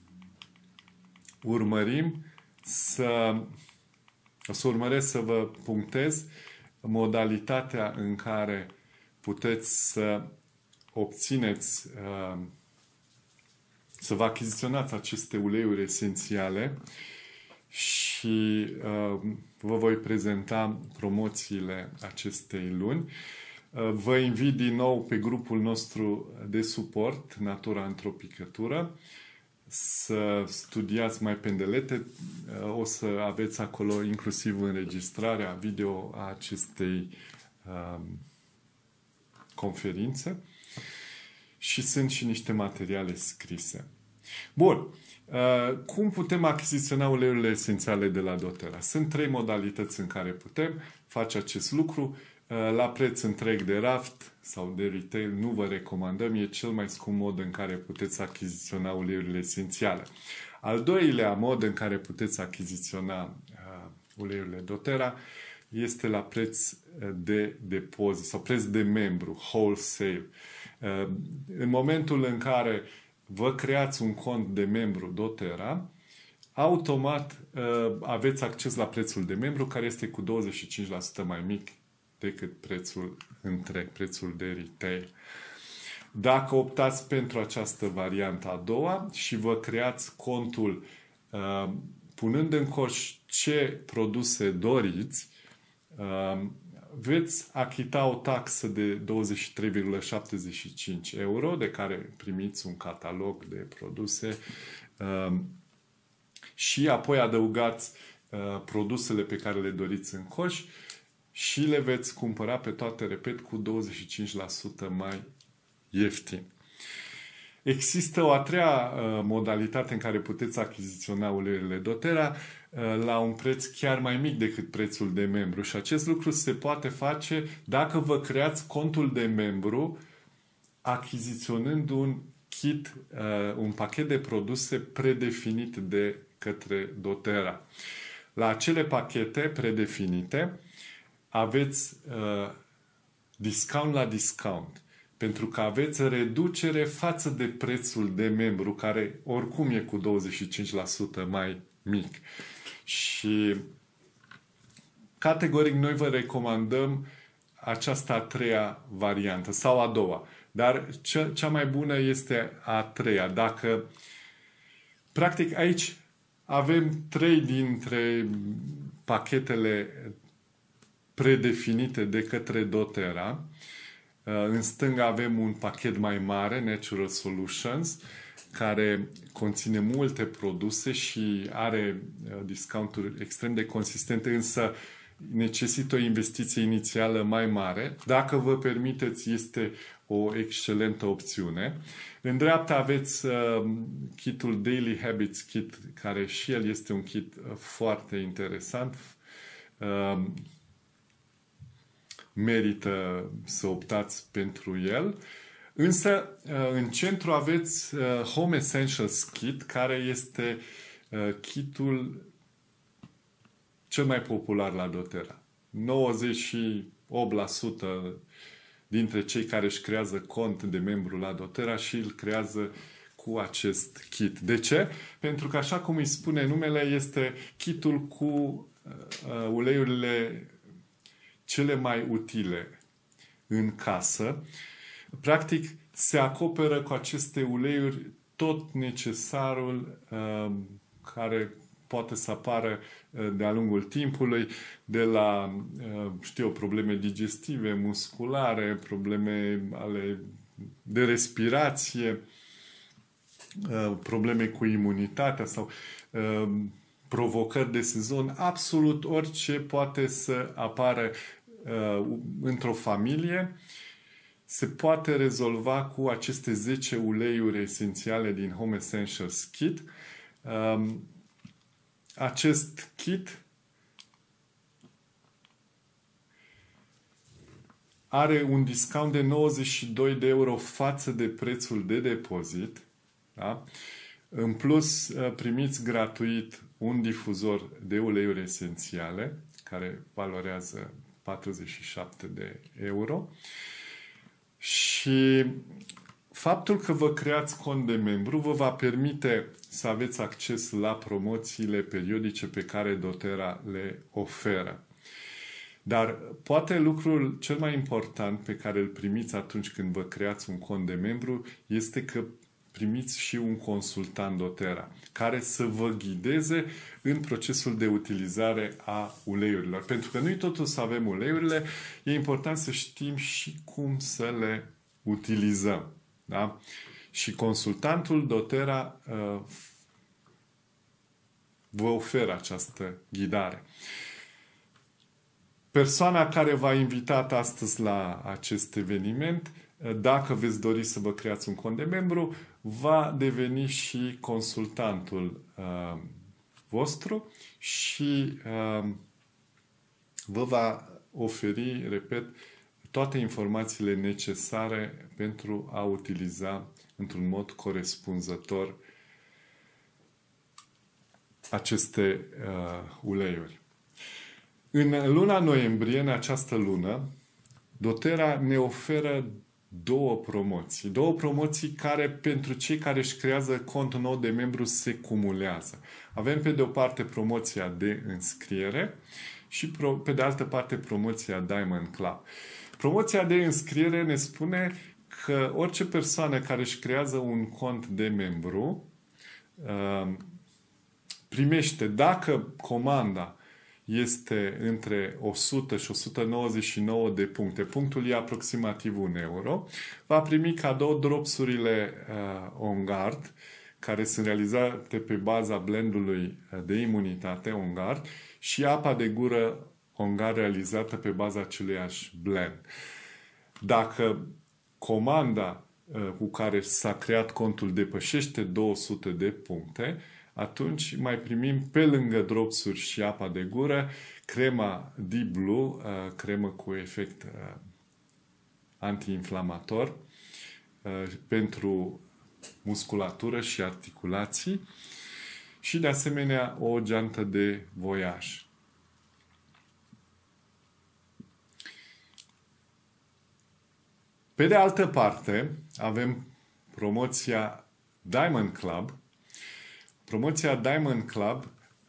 urmărim să o să urmăresc să vă punctez modalitatea în care puteți să obțineți, să vă achiziționați aceste uleiuri esențiale și vă voi prezenta promoțiile acestei luni. Vă invit din nou pe grupul nostru de suport, Natura Antropicătură, să studiați mai pendelete. O să aveți acolo inclusiv înregistrarea video a acestei um, conferințe și sunt și niște materiale scrise. Bun. Uh, cum putem achiziționa uleiurile esențiale de la doTERRA? Sunt trei modalități în care putem face acest lucru. Uh, la preț întreg de raft sau de retail nu vă recomandăm, e cel mai scump mod în care puteți achiziționa uleiurile esențiale. Al doilea mod în care puteți achiziționa uh, uleiurile doTERRA este la preț de depozit sau preț de membru, wholesale. Uh, în momentul în care vă creați un cont de membru doTERRA, automat uh, aveți acces la prețul de membru, care este cu douăzeci și cinci la sută mai mic decât prețul întreg, prețul de retail. Dacă optați pentru această variantă a doua și vă creați contul uh, punând în coș ce produse doriți, uh, veți achita o taxă de douăzeci și trei virgulă șaptezeci și cinci euro, de care primiți un catalog de produse uh, și apoi adăugați uh, produsele pe care le doriți în coș și le veți cumpăra pe toate, repet, cu douăzeci și cinci la sută mai ieftin. Există o a treia uh, modalitate în care puteți achiziționa uleiurile doTERRA uh, la un preț chiar mai mic decât prețul de membru și acest lucru se poate face dacă vă creați contul de membru achiziționând un kit, uh, un pachet de produse predefinit de către doTERRA. La acele pachete predefinite aveți uh, discount la discount, pentru că aveți reducere față de prețul de membru, care oricum e cu douăzeci și cinci la sută mai mic. Și categoric noi vă recomandăm această a treia variantă sau a doua. Dar cea, cea mai bună este a treia. Dacă, practic aici avem trei dintre pachetele predefinite de către doTERRA. În stânga avem un pachet mai mare, Natural Solutions, care conține multe produse și are discounturi extrem de consistente, însă necesită o investiție inițială mai mare. Dacă vă permiteți, este o excelentă opțiune. În dreapta aveți uh, kitul Daily Habits Kit, care și el este un kit foarte interesant. Uh, merită să optați pentru el. Însă, în centru aveți Home Essentials Kit, care este kitul cel mai popular la doTERRA. nouăzeci și opt la sută dintre cei care își creează cont de membru la doTERRA și îl creează cu acest kit. De ce? Pentru că, așa cum îi spune numele, este kitul cu uh, uleiurile cele mai utile în casă. Practic, se acoperă cu aceste uleiuri tot necesarul uh, care poate să apară uh, de-a lungul timpului, de la, uh, știu, probleme digestive, musculare, probleme ale de respirație, uh, probleme cu imunitatea sau uh, provocări de sezon, absolut orice poate să apară uh, într-o familie, se poate rezolva cu aceste zece uleiuri esențiale din Home Essentials Kit. Um, acest kit are un discount de nouăzeci și doi de euro față de prețul de depozit. Da? În plus, primiți gratuit un difuzor de uleiuri esențiale, care valorează patruzeci și șapte de euro. Și faptul că vă creați cont de membru vă va permite să aveți acces la promoțiile periodice pe care doTERRA le oferă. Dar poate lucrul cel mai important pe care îl primiți atunci când vă creați un cont de membru este că primiți și un consultant doTERRA care să vă ghideze în procesul de utilizare a uleiurilor. Pentru că nu-i totul să avem uleiurile, e important să știm și cum să le utilizăm. Da? Și consultantul doTERRA uh, vă oferă această ghidare. Persoana care v-a invitat astăzi la acest eveniment, dacă veți dori să vă creați un cont de membru, va deveni și consultantul uh, vostru și uh, vă va oferi, repet, toate informațiile necesare pentru a utiliza într-un mod corespunzător aceste uh, uleiuri. În luna noiembrie, în această lună, doTERRA ne oferă două promoții. Două promoții care, pentru cei care își creează cont nou de membru, se cumulează. Avem, pe de o parte, promoția de înscriere și, pe de altă parte, promoția Diamond Club. Promoția de înscriere ne spune că orice persoană care își creează un cont de membru primește, dacă comanda este între o sută și o sută nouăzeci și nouă de puncte, punctul e aproximativ un euro, va primi cadou dropsurile uh, On Guard, care sunt realizate pe baza blendului de imunitate On Guard și apa de gură On Guard realizată pe baza aceluiași blend. Dacă comanda uh, cu care s-a creat contul depășește două sute de puncte, atunci mai primim, pe lângă dropsuri și apa de gură, crema Deep Blue, uh, cremă cu efect uh, antiinflamator uh, pentru musculatură și articulații și, de asemenea, o geantă de voiaj. Pe de altă parte, avem promoția Diamond Club. Promoția Diamond Club,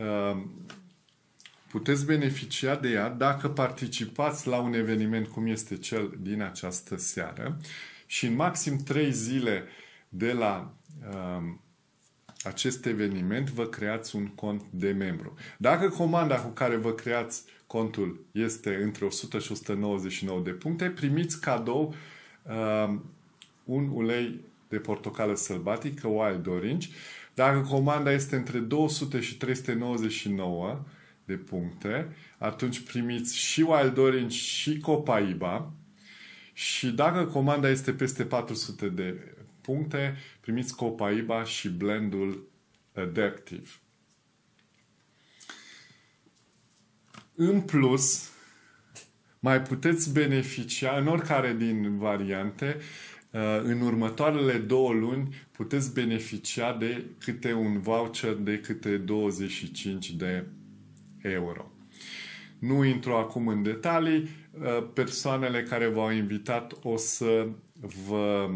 puteți beneficia de ea dacă participați la un eveniment cum este cel din această seară și în maxim trei zile de la acest eveniment vă creați un cont de membru. Dacă comanda cu care vă creați contul este între o sută și o sută nouăzeci și nouă de puncte, primiți cadou un ulei de portocală sălbatică, Wild Orange. Dacă comanda este între două sute și trei sute nouăzeci și nouă de puncte, atunci primiți și Wild Orange și Copaiba. Și dacă comanda este peste patru sute de puncte, primiți Copaiba și blendul Adaptive. În plus, mai puteți beneficia în oricare din variante. În următoarele două luni puteți beneficia de câte un voucher de câte douăzeci și cinci de euro. Nu intru acum în detalii. Persoanele care v-au invitat o să vă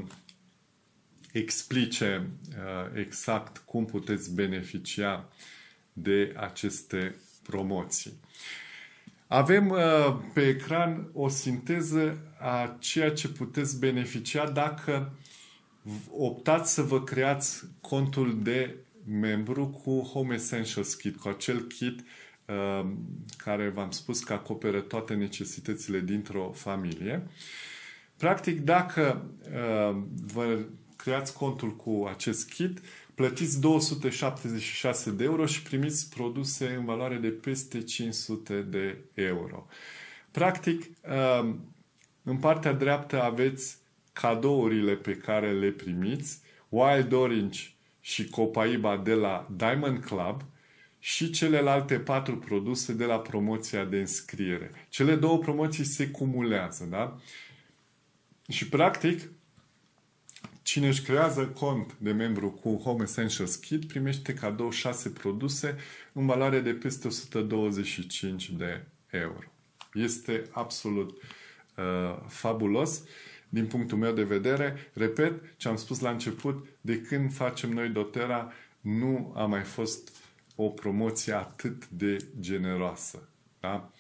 explice exact cum puteți beneficia de aceste promoții. Avem uh, pe ecran o sinteză a ceea ce puteți beneficia dacă optați să vă creați contul de membru cu Home Essentials Kit, cu acel kit uh, care v-am spus că acoperă toate necesitățile dintr-o familie. Practic, dacă uh, vă creați contul cu acest kit, plătiți două sute șaptezeci și șase de euro și primiți produse în valoare de peste cinci sute de euro. Practic, uh, în partea dreaptă aveți cadourile pe care le primiți, Wild Orange și Copaiba de la Diamond Club și celelalte patru produse de la promoția de înscriere. Cele două promoții se cumulează, da? Și practic, cine își creează cont de membru cu Home Essentials Kit primește cadou șase produse în valoare de peste o sută douăzeci și cinci de euro. Este absolut uh, fabulos din punctul meu de vedere. Repet ce am spus la început, de când facem noi doTERRA nu a mai fost o promoție atât de generoasă. Da?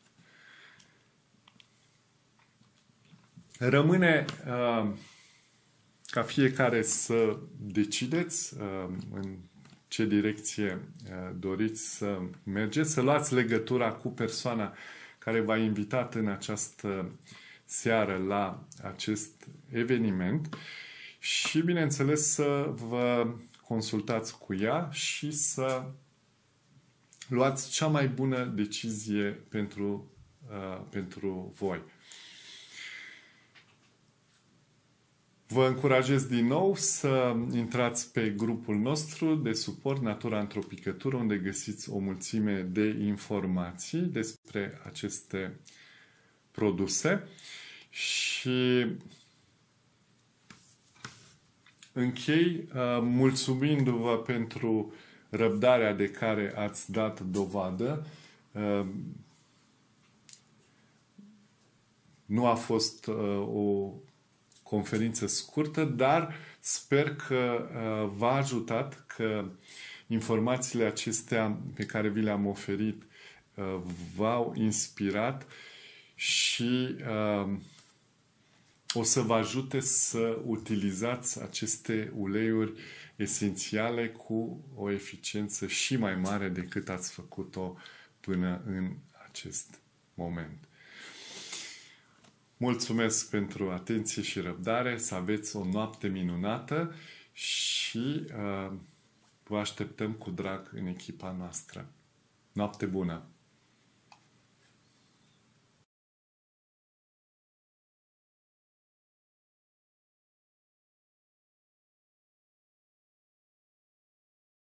Rămâne uh, ca fiecare să decideți uh, în ce direcție uh, doriți să mergeți, să luați legătura cu persoana care v-a invitat în această seară la acest eveniment și, bineînțeles, să vă consultați cu ea și să luați cea mai bună decizie pentru, uh, pentru voi. Vă încurajez din nou să intrați pe grupul nostru de suport Natura într-o picătură, unde găsiți o mulțime de informații despre aceste produse. Și închei mulțumindu-vă pentru răbdarea de care ați dat dovadă. Nu a fost o conferință scurtă, dar sper că uh, v-a ajutat, că informațiile acestea pe care vi le-am oferit uh, v-au inspirat și uh, o să vă ajute să utilizați aceste uleiuri esențiale cu o eficiență și mai mare decât ați făcut-o până în acest moment. Mulțumesc pentru atenție și răbdare, să aveți o noapte minunată și uh, vă așteptăm cu drag în echipa noastră. Noapte bună!